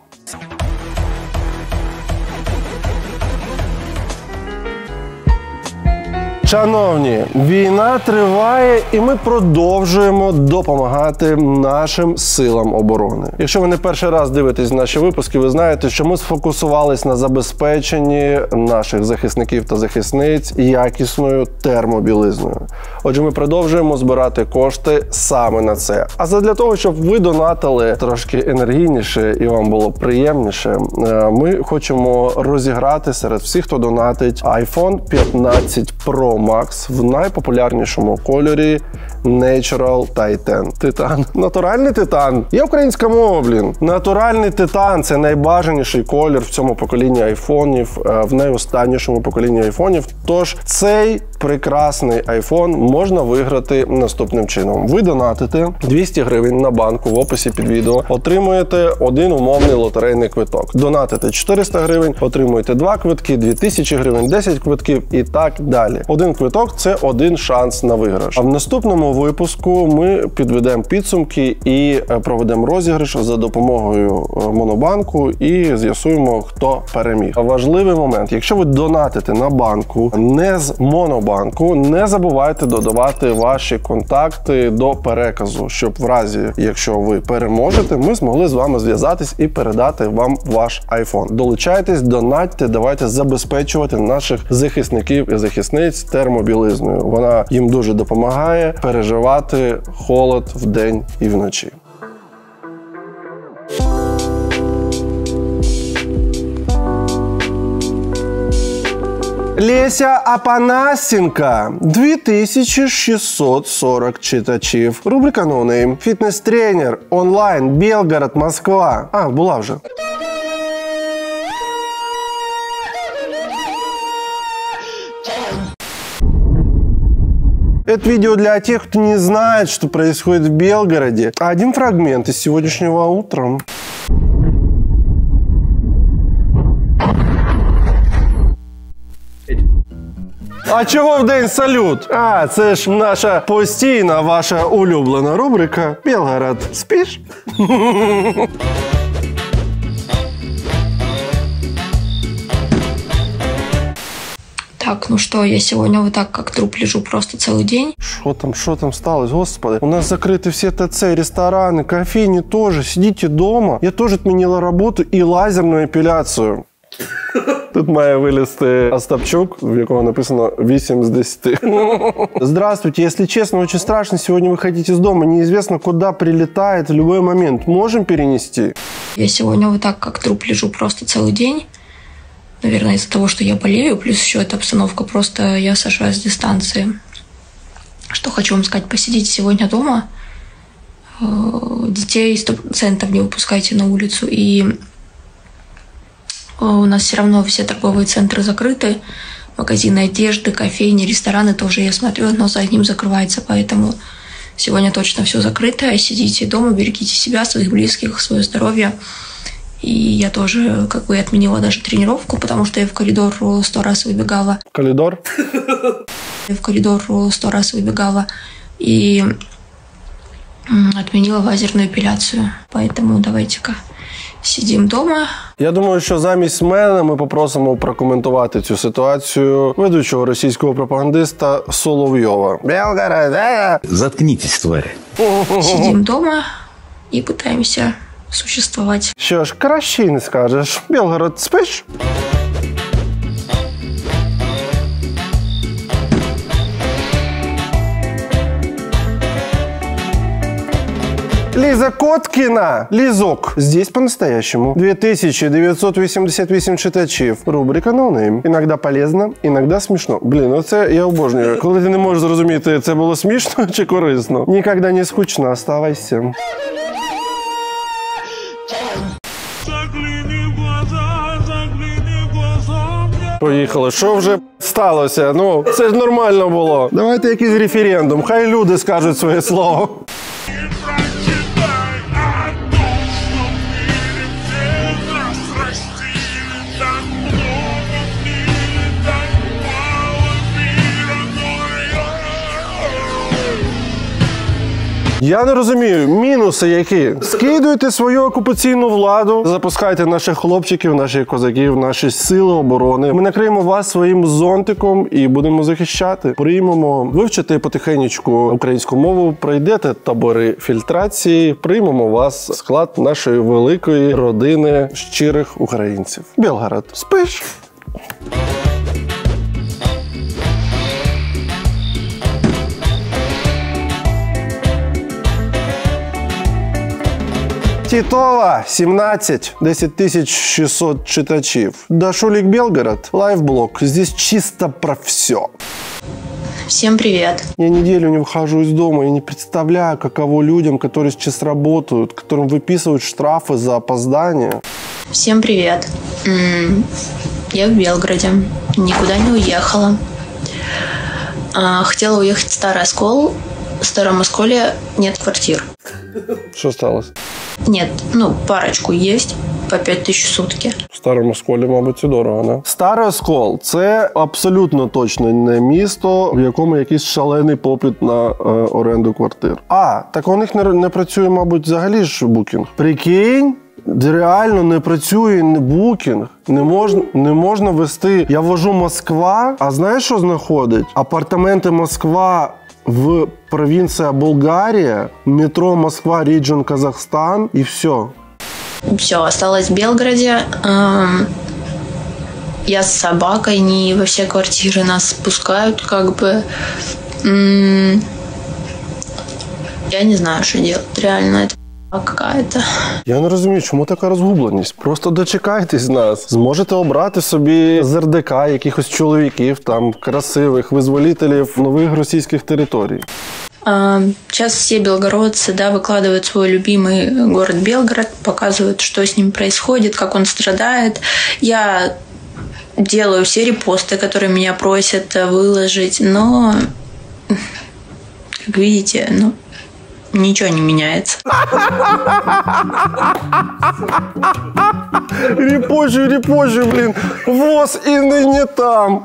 Шановні, війна триває і ми продовжуємо допомагати нашим силам оборони. Якщо ви не перший раз дивитесь наші випуски, ви знаєте, що ми сфокусувались на забезпеченні наших захисників та захисниць якісною термобілизною. Отже, ми продовжуємо збирати кошти саме на це. А задля того, щоб ви донатили трошки енергійніше і вам було приємніше, ми хочемо розіграти серед всіх, хто донатить, айфон п'ятнадцять Pro Max в найпопулярнішому кольорі Natural Titan. Титан. Натуральний титан. Є українська мова, блін. Натуральний титан – це найбажаніший колір в цьому поколінні айфонів, в найостаннішому поколінні айфонів. Тож цей прекрасний айфон можна виграти наступним чином. Ви донатите двісті гривень на банку в описі під відео, отримуєте один умовний лотерейний квиток. Донатите чотириста гривень, отримуєте два квитки, дві тисячі гривень, десять квитків і так далі. Один квиток – це один шанс на виграш. А в наступному випуску ми підведемо підсумки і проведемо розіграш за допомогою Монобанку і з'ясуємо, хто переміг. Важливий момент. Якщо ви донатите на банку не з Монобанку, не забувайте додавати ваші контакти до переказу, щоб в разі, якщо ви переможете, ми змогли з вами зв'язатись і передати вам ваш айфон. Долучайтесь, донатьте, давайте забезпечувати наших захисників і захисниць термобілизною. Вона їм дуже допомагає переживати холод вдень і вночі. Леся Апанасенка. дві тисячі шістсот сорок читачів. Рубрика No Name. Фітнес-тренер. Онлайн. Белгород, Москва. А, була вже. Это видео для тех, кто не знает, что происходит в Белгороде. Один фрагмент из сегодняшнего утра. А чого в день салют? А, це ж наша постійна, ваша улюблена рубрика «Белгород, спиш?» Так, ну что, я сегодня вот так как труп лежу просто целый день. Что там, что там сталось, господи? У нас закрыты все ТЦ, рестораны, кофейни тоже. Сидите дома. Я тоже отменила работу и лазерную эпиляцию. Тут має вилізти Остапчук, в якого написано вісім з десяти. Здравствуйте, если честно, очень страшно сегодня выходить из дома. Неизвестно, куда прилетает в любой момент. Можем перенести? Я сегодня вот так как труп лежу просто целый день. Наверное, из-за того, что я болею, плюс еще эта обстановка, просто я сажаю с дистанции. Что хочу вам сказать, посидите сегодня дома, детей сто процентов не выпускайте на улицу, и у нас все равно все торговые центры закрыты, магазины одежды, кофейни, рестораны тоже, я смотрю, одно за одним закрывается, поэтому сегодня точно все закрыто, сидите дома, берегите себя, своих близких, свое здоровье. И я тоже как бы отменила даже тренировку, потому что я в коридор сто раз выбегала. Коридор? Я в коридор сто раз выбегала и отменила лазерную эпиляцию. Поэтому давайте-ка сидим дома. Я думаю, що замість мене ми попросимо прокоментувати цю ситуацію ведучого російського пропагандиста Соловйова. Заткнитесь, твари. Сидим дома и пытаемся существовать. Що ж, краще й не скажеш. Белгород, спиш? Лиза Коткина. Лизок. Здесь по-настоящему. дві тисячі дев'ятсот вісімдесят вісім читачів. Рубрика No Name. Іногда полезно, іногда смішно. Блін, оце я обожнюю. Коли ти не можеш зрозуміти, це було смішно чи корисно. Ніколи не скучно, оставайся. Поїхали. Що вже сталося? Ну, це ж нормально було. Давайте якийсь референдум. Хай люди скажуть своє слово. Я не розумію, мінуси які? Скидуйте свою окупаційну владу, запускайте наших хлопчиків, наших козаків, наші сили оборони. Ми накриємо вас своїм зонтиком і будемо захищати. Приймемо, вивчите потихенечку українську мову, пройдете табори фільтрації, приймемо вас в склад нашої великої родини щирих українців. Белгород, спиш? Титова, сімнадцять, десять тисяч шістсот читачів. Дашулик Белгород, лайфблог. Здесь чисто про все. Всем привет. Я неделю не выхожу из дома, я не представляю, каково людям, которые сейчас работают, которым выписывают штрафы за опоздание. Всем привет. Я в Белгороде, никуда не уехала. Хотела уехать в Старый Оскол. В Старом Осколе нет квартир. Что осталось? Нет, ну, парочку есть, по п'ять тисяч в сутки. В Старому Осколі, мабуть, і дорого, да? Старий Оскол – це абсолютно точно не місто, в якому якийсь шалений попит на е, оренду квартир. А, так у них не, не працює, мабуть, взагалі ж букінг. Прикинь? Реально не працює не букінг, не можна, не можна вести. Я ввожу Москва, а знаєш, що знаходить? Апартаменти Москва в провинція Болгарія, метро Москва, регион Казахстан і все. Все, осталось в Белгороде. Эм, я с собакой, не во все квартиры нас пускают, как бы. М- я не знаю, что делать, реально, это какая-то. Я не розумію, чому така розгубленість. Просто дочекайтесь нас. Зможете обрати собі з ер де ка якихось чоловіків, там, красивих, визволителів нових російських територій. Сейчас все белгородцы, да, выкладывают свой любимый город Белгород, показывают, что с ним происходит, как он страдает. Я делаю все репосты, которые меня просят выложить, но, как видите, ну, ничего не меняется. Репощу, репощу, блін, ВОЗ і нині там.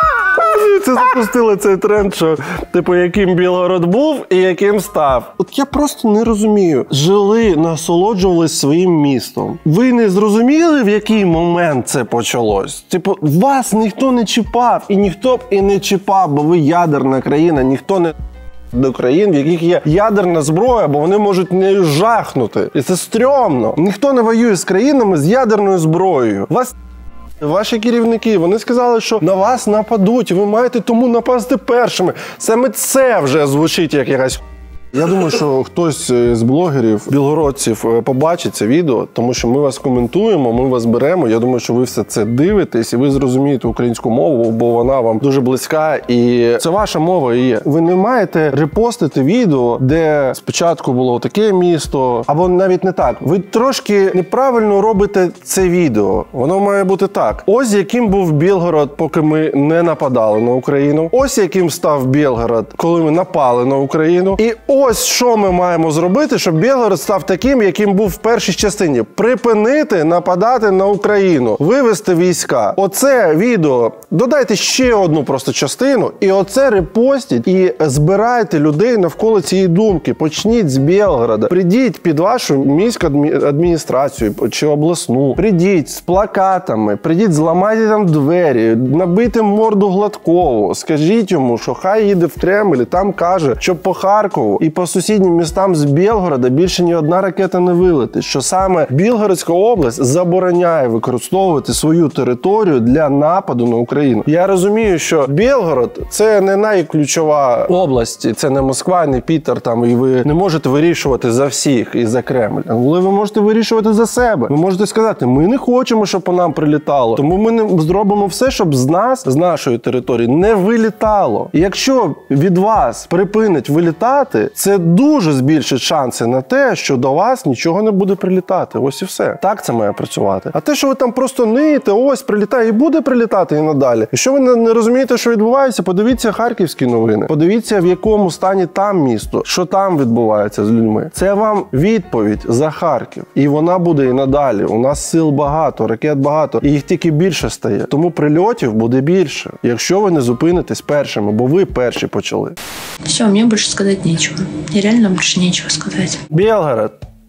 Це запустили цей тренд, що, типу, яким Білгород був і яким став. От я просто не розумію. Жили, насолоджувались своїм містом. Ви не зрозуміли, в який момент це почалось? Типу, вас ніхто не чіпав, і ніхто б і не чіпав, бо ви ядерна країна, ніхто не до країн, в яких є ядерна зброя, бо вони можуть не жахнути. І це стрьомно. Ніхто не воює з країнами з ядерною зброєю. Вас ваші керівники, вони сказали, що на вас нападуть, ви маєте тому напасти першими. Саме це вже звучить як якась. Я думаю, що хтось з блогерів, білгородців побачить це відео, тому що ми вас коментуємо, ми вас беремо. Я думаю, що ви все це дивитесь і ви зрозумієте українську мову, бо вона вам дуже близька і це ваша мова і є. Ви не маєте репостити відео, де спочатку було таке місто, або навіть не так. Ви трошки неправильно робите це відео. Воно має бути так. Ось яким був Білгород, поки ми не нападали на Україну. Ось яким став Білгород, коли ми напали на Україну. І ось що ми маємо зробити, щоб Білгород став таким, яким був в першій частині. Припинити нападати на Україну. Вивести війська. Оце відео. Додайте ще одну просто частину. І оце репостіть. І збирайте людей навколо цієї думки. Почніть з Білгорода. Придіть під вашу міську адміністрацію чи обласну. Придіть з плакатами. Придіть, зламайте там двері. Набийте морду Гладкову. Скажіть йому, що хай їде в Кремль і там каже, що по Харкову і по сусіднім містам з Білгорода більше ні одна ракета не вилетить, що саме Білгородська область забороняє використовувати свою територію для нападу на Україну. Я розумію, що Білгород – це не найключова область, це не Москва, не Пітер, там, і ви не можете вирішувати за всіх і за Кремль. Але ви можете вирішувати за себе. Ви можете сказати, ми не хочемо, щоб по нам прилітало, тому ми не зробимо все, щоб з нас, з нашої території, не вилітало. І якщо від вас припинить вилітати, це дуже збільшить шанси на те, що до вас нічого не буде прилітати. Ось і все. Так це має працювати. А те, що ви там просто ниєте, ось прилітає і буде прилітати і надалі. Якщо ви не розумієте, що відбувається, подивіться харківські новини. Подивіться, в якому стані там місто, що там відбувається з людьми. Це вам відповідь за Харків. І вона буде і надалі. У нас сил багато, ракет багато, і їх тільки більше стає. Тому прильотів буде більше, якщо ви не зупинитесь першими, бо ви перші почали. Все, мне больше сказать нечего. Мне реально больше нечего сказать. Белгород.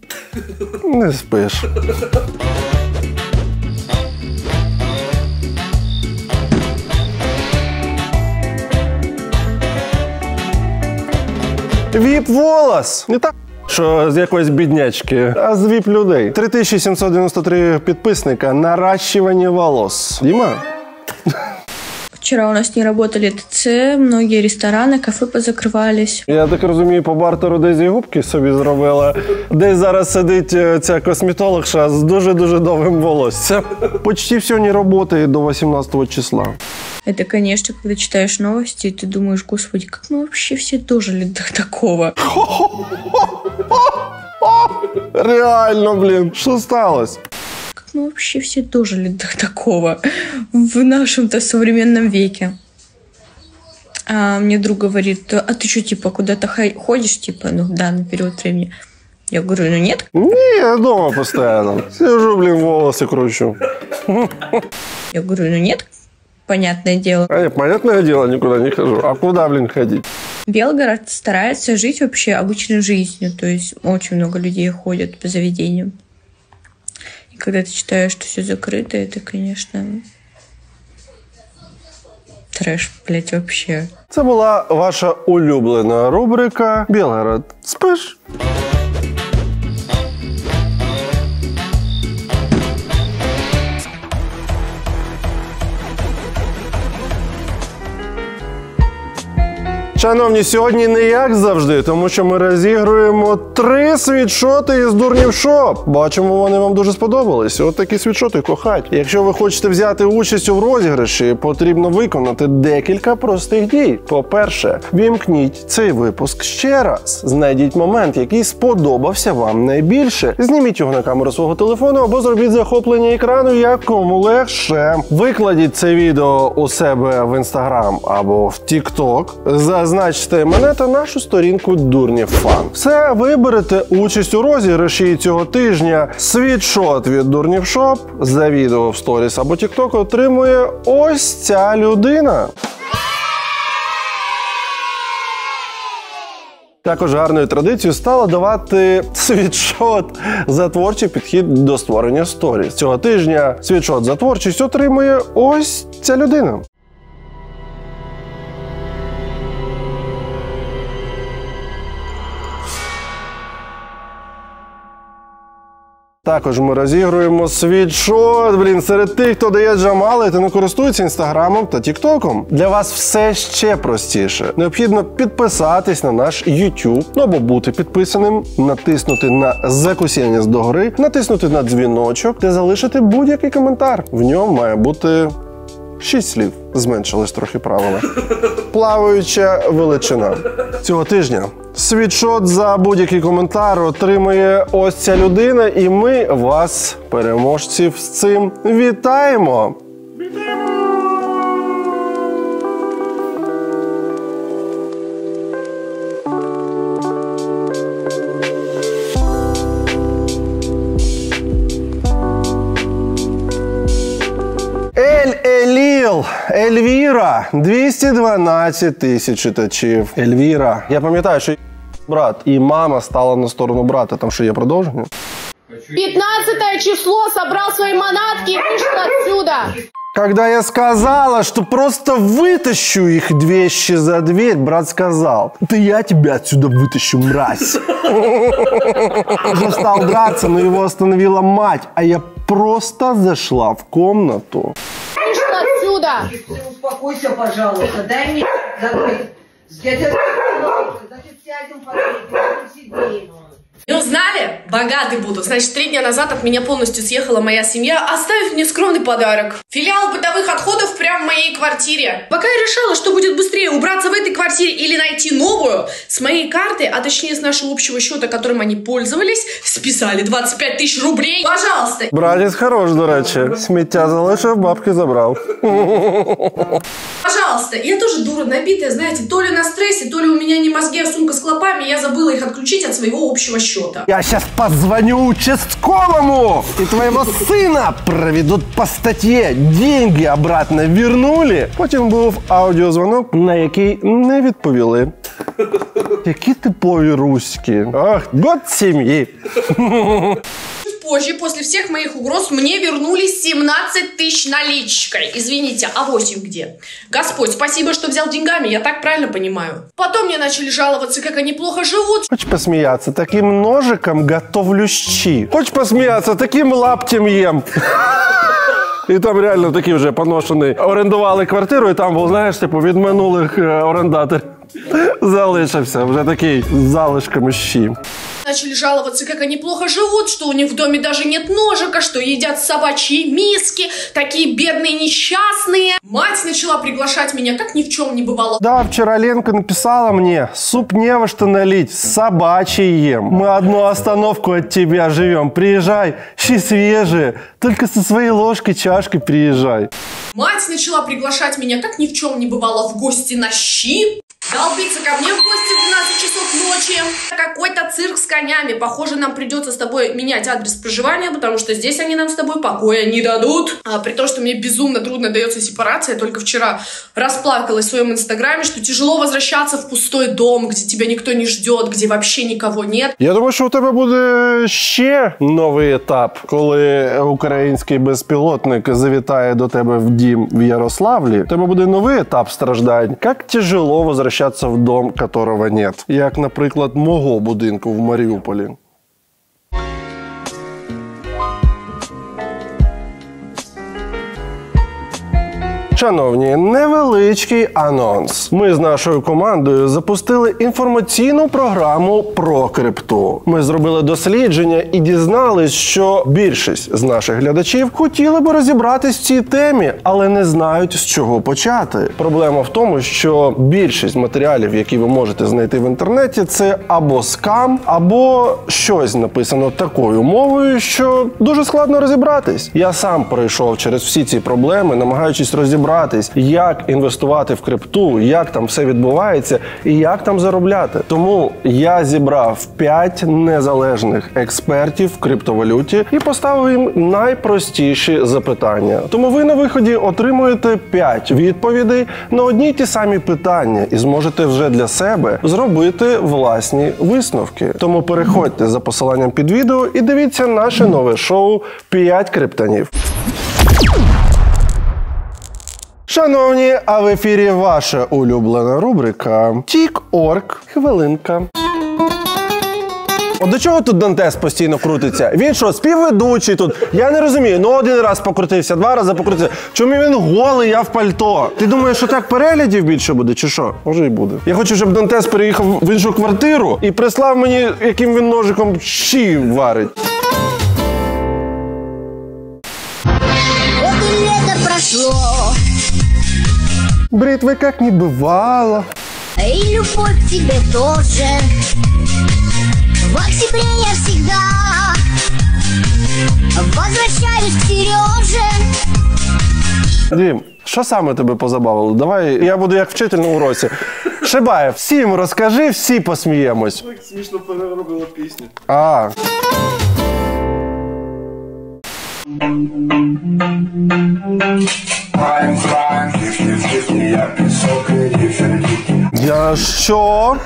Не спиш. Віп-волос! Не так, що з якоїсь біднячки, а з віп-людей. три тисячі сімсот дев'яносто три підписника. Наращування волос. Діма? Вчера у нас не работали ТЦ, многие рестораны, кафе позакривались. Я так розумію, по бартеру десь і губки собі зробила. Десь зараз сидить ця косметологша з дуже-дуже довгим волоссям. Почти все не працює до восемнадцатого числа. Это, конечно, когда читаешь новости, ты думаешь, господи, как мы вообще все дожили до такого? Реально, блин, что сталося? Как мы вообще все дожили до такого в нашем-то современном веке? А мне друг говорит, а ты что, типа, куда-то ходишь, типа, ну да, на период времени? Я говорю, ну нет. Не, я дома постоянно. Сижу, блин, волосы кручу. Я говорю, ну нет. Понятное дело. А нет, понятное дело, никуда не хожу. А куда, блин, ходить? Белгород старается жить вообще обычной жизнью. То есть очень много людей ходят по заведениям. И когда ты читаешь, что все закрыто, это, конечно, трэш, блядь, вообще. Це була ваша улюблена рубрика «Білгород. Спиш?». Шановні, сьогодні не як завжди, тому що ми розігруємо три світшоти із Дурнів Шоп. Бачимо, вони вам дуже сподобались. От такі світшоти кохать. Якщо ви хочете взяти участь у розіграші, потрібно виконати декілька простих дій. По-перше, вімкніть цей випуск ще раз. Знайдіть момент, який сподобався вам найбільше. Зніміть його на камеру свого телефону або зробіть захоплення екрану, як кому легше. Викладіть це відео у себе в Інстаграм або в Тік-Ток. Зазначте мене та нашу сторінку Дурнів Фан. Все, виберете участь у розіграші цього тижня. Світшот від Дурнів Шоп за відео в сторіс або Тік-Ток отримує ось ця людина. Також гарною традицією стало давати світшот за творчий підхід до створення сторіс. Цього тижня світшот за творчість отримує ось ця людина. Також ми розігруємо світшот, блін, серед тих, хто дає джамали та не користується Інстаграмом та Тіктоком. Для вас все ще простіше. Необхідно підписатись на наш YouTube, ну або бути підписаним, натиснути на закусіння з догори, натиснути на дзвіночок та залишити будь-який коментар. В ньому має бути шість слів. Зменшились трохи правила. Плаваюча величина. Цього тижня світшот за будь-який коментар отримує ось ця людина, і ми вас, переможців, з цим вітаємо! Ель-Еліл, Ельвіра, двісті дванадцять тисяч читачів. Ельвіра. Я пам'ятаю, що брат і мама стала на сторону брата. Там що є продовження? пятнадцатое число, собрал свои манатки и вышел отсюда. Когда я сказала, что просто вытащу их вещи за дверь, брат сказал: да я тебя отсюда вытащу, мразь. Уже стал драться, но его остановила мать, а я просто зашла в комнату. Вышел отсюда. Успокойся, пожалуйста, дай мне закрыть. Я тебя значит, сядем посидим. Не узнали? Богатый буду. Значит, три дня назад от меня полностью съехала моя семья, оставив мне скромный подарок. Филиал бытовых отходов прямо в моей квартире. Пока я решала, что будет быстрее, убраться в этой квартире или найти новую, с моей карты, а точнее с нашего общего счета, которым они пользовались, списали двадцать пять тысяч рублей. Пожалуйста. Братець хорош, до речі. Сміття залишив, бабки забрав. Пожалуйста, я тоже дура набитая, знаете, то ли на стрессе, то ли у меня не мозги, а сумка с клопами, я забыла их отключить от своего общего счета. Я сейчас позвоню участковому, и твоего сына проведут по статье. Деньги обратно вернули. Потім був аудіозвонок, на який не відповіли. Які типові руські. Ах, год сім'ї. Позже, после всех моих угроз, мне вернули семнадцать тысяч наличкой. Извините, а восемь где? Господь, спасибо, что взял деньгами, я так правильно понимаю. Потом мне начали жаловаться, как они плохо живут. Хочешь посмеяться? Таким ножиком готовлю щи. Хочешь посмеяться? Таким лаптем ем. І там реально такий вже поношений. Орендували квартиру, і там був, знаєш, типу, від минулих орендаторів залишився. Вже такий з залишками щі. Начали жаловаться, как они плохо живут, что у них в доме даже нет ножика, что едят собачьи миски, такие бедные несчастные. Мать начала приглашать меня, как ни в чем не бывало. Да, вчера Ленка написала мне, суп не во что налить, собачий ем. Мы одну остановку от тебя живем, приезжай, щи свежие, только со своей ложкой, чашкой приезжай. Мать начала приглашать меня, как ни в чем не бывало, в гости на щи. Долбиться ко мне в гости в двенадцать часов ночи. Какой-то цирк с конями. Похоже, нам придется с тобой менять адрес проживания, потому что здесь они нам с тобой покоя не дадут. А, при том, что мне безумно трудно дается сепарация. Я только вчера расплакалась в своем инстаграме, что тяжело возвращаться в пустой дом, где тебя никто не ждет, где вообще никого нет. Я думаю, що у тебе буде ще новий етап, коли український безпілотник завітає до тебе в дім в Ярославлі. У тебе буде новий етап страждань. Як тяжело возвращатися в дом, которого нет. Як, наприклад, мого будинку в Маріуполі. Шановні, невеличкий анонс. Ми з нашою командою запустили інформаційну програму про крипту. Ми зробили дослідження і дізнались, що більшість з наших глядачів хотіли би розібратись в цій темі, але не знають, з чого почати. Проблема в тому, що більшість матеріалів, які ви можете знайти в інтернеті, це або скам, або щось написано такою мовою, що дуже складно розібратись. Я сам пройшов через всі ці проблеми, намагаючись розібратись, як інвестувати в крипту, як там все відбувається і як там заробляти. Тому я зібрав п'ять незалежних експертів в криптовалюті і поставив їм найпростіші запитання. Тому ви на виході отримуєте п'ять відповідей на одні й ті самі питання і зможете вже для себе зробити власні висновки. Тому переходьте за посиланням під відео і дивіться наше нове шоу «п'ять криптонів». Шановні, а в ефірі ваша улюблена рубрика «Тік-орк. Хвилинка». От до чого тут Дантес постійно крутиться? Він що, співведучий тут? Я не розумію. Ну, один раз покрутився, два рази покрутився. Чому він голий, я в пальто? Ти думаєш, що так переглядів більше буде, чи що? Може і буде. Я хочу, щоб Дантес переїхав в іншу квартиру і прислав мені, яким він ножиком щі варить. Вот и лето прошло. Бритвы как не бывало. И любовь к тебе тоже. В октябре я всегда возвращаюсь к Сереже. Дім, що саме тебе позабавило? Давай, я буду як вчитель на уроці. Шибаєв, всім розкажи, всі посміємось. Так смішно переробила пісню. А. Я що?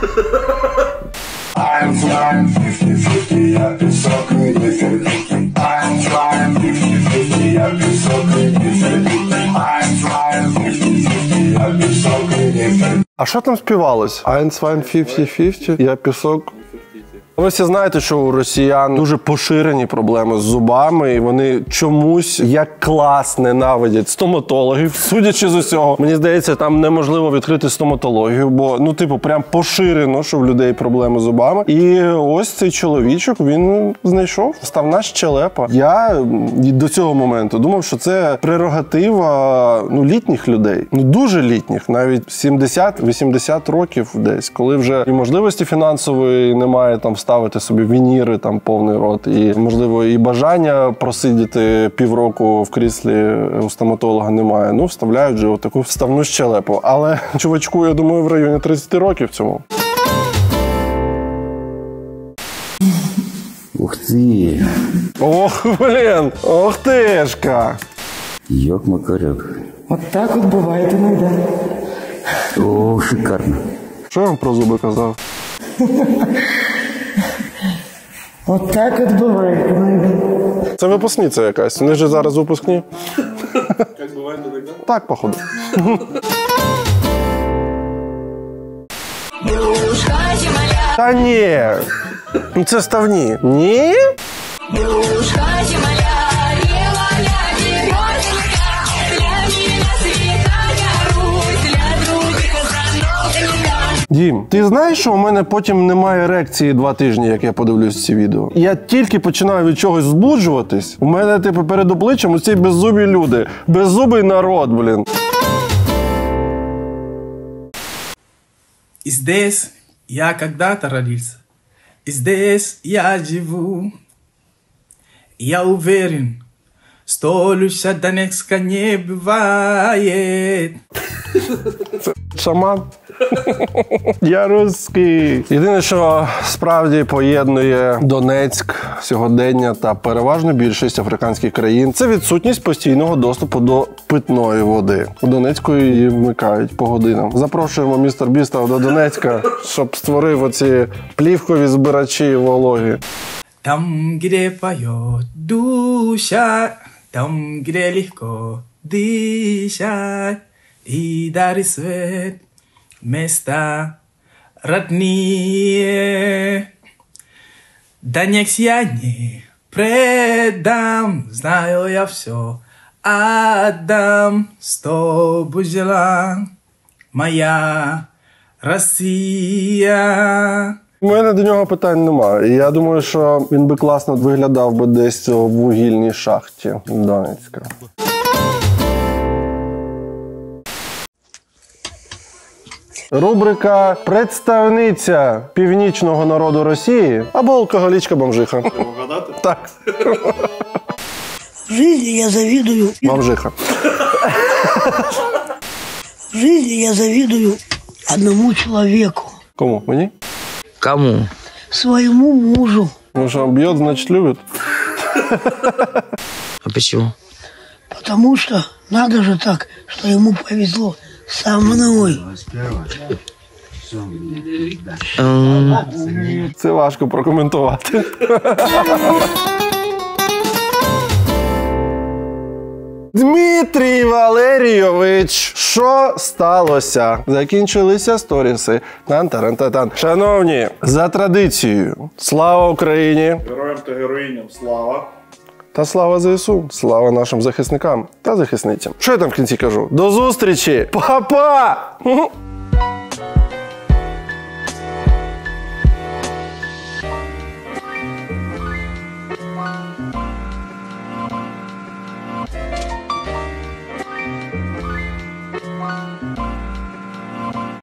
А що там співалось? Eins, zwei, fifty, fifty, я пісок. Ви всі знаєте, що у росіян дуже поширені проблеми з зубами, і вони чомусь як клас ненавидять стоматологів. Судячи з усього, мені здається, там неможливо відкрити стоматологію, бо, ну, типу, прям поширено, що в людей проблеми з зубами. І ось цей чоловічок, він знайшов вставна щелепа. Я до цього моменту думав, що це прерогатива, ну, літніх людей. Ну, дуже літніх, навіть сімдесят-вісімдесят років десь, коли вже і можливості фінансової немає там ставити собі вініри, там повний рот, і, можливо, і бажання просидіти півроку в кріслі у стоматолога немає. Ну, вставляють же отаку вставну щелепу. Але чувачку, я думаю, в районі тридцять років цьому. Ух ты! Ох, блин! Ох тишка! Ёк-макарёк. Вот так вот бывает иногда. О, шикарно. Що я вам про зуби казав? Вот так от бывает иногда. Це випускниця якась. Вони ж зараз випускні. Як буває іногда? Так, походу. Та ні. Це ставні. Ні? Дім, ти знаєш, що у мене потім немає ерекції два тижні, як я подивлюсь ці відео? Я тільки починаю від чогось збуджуватись, у мене, типу, перед обличчям оці беззубі люди. Беззубий народ, блін. И здесь я когда-то родился, и здесь я живу. Я уверен, что лучше Донецка не бывает. Шаман. Я русський. Єдине, що справді поєднує Донецьк сьогодення та переважну більшість африканських країн, це відсутність постійного доступу до питної води. У Донецьку її вмикають по годинам. Запрошуємо містер Біста до Донецька, щоб створив оці плівкові збирачі вологі. Там, где поет душа, там, где легко дышать, и дарит свет места родные. Донецк я не предам, знаю я все отдам, чтобы жила моя Россия. У мене до нього питань немає. Я думаю, що він би класно виглядав би десь у вугільній шахті Донецька. Рубрика «Представниця північного народу Росії» або «Алкоголічка-бомжиха». Вгадати? Так. В жизни я завидую... Бомжиха. В жизни я завидую одному человеку. Кому? Мені? Кому? Своему мужу. Ну что, бьет, значит, любит. А почему? Потому что надо же так, что ему повезло со мной. Це важко прокоментувати. Дмитрій Валерійович, що сталося? Закінчилися сторіси. Тан-таран-та-тан. Шановні, за традицією, слава Україні! Героям та героїням слава! Та слава ЗСУ, слава нашим захисникам та захисницям. Що я там в кінці кажу? До зустрічі! Па-па!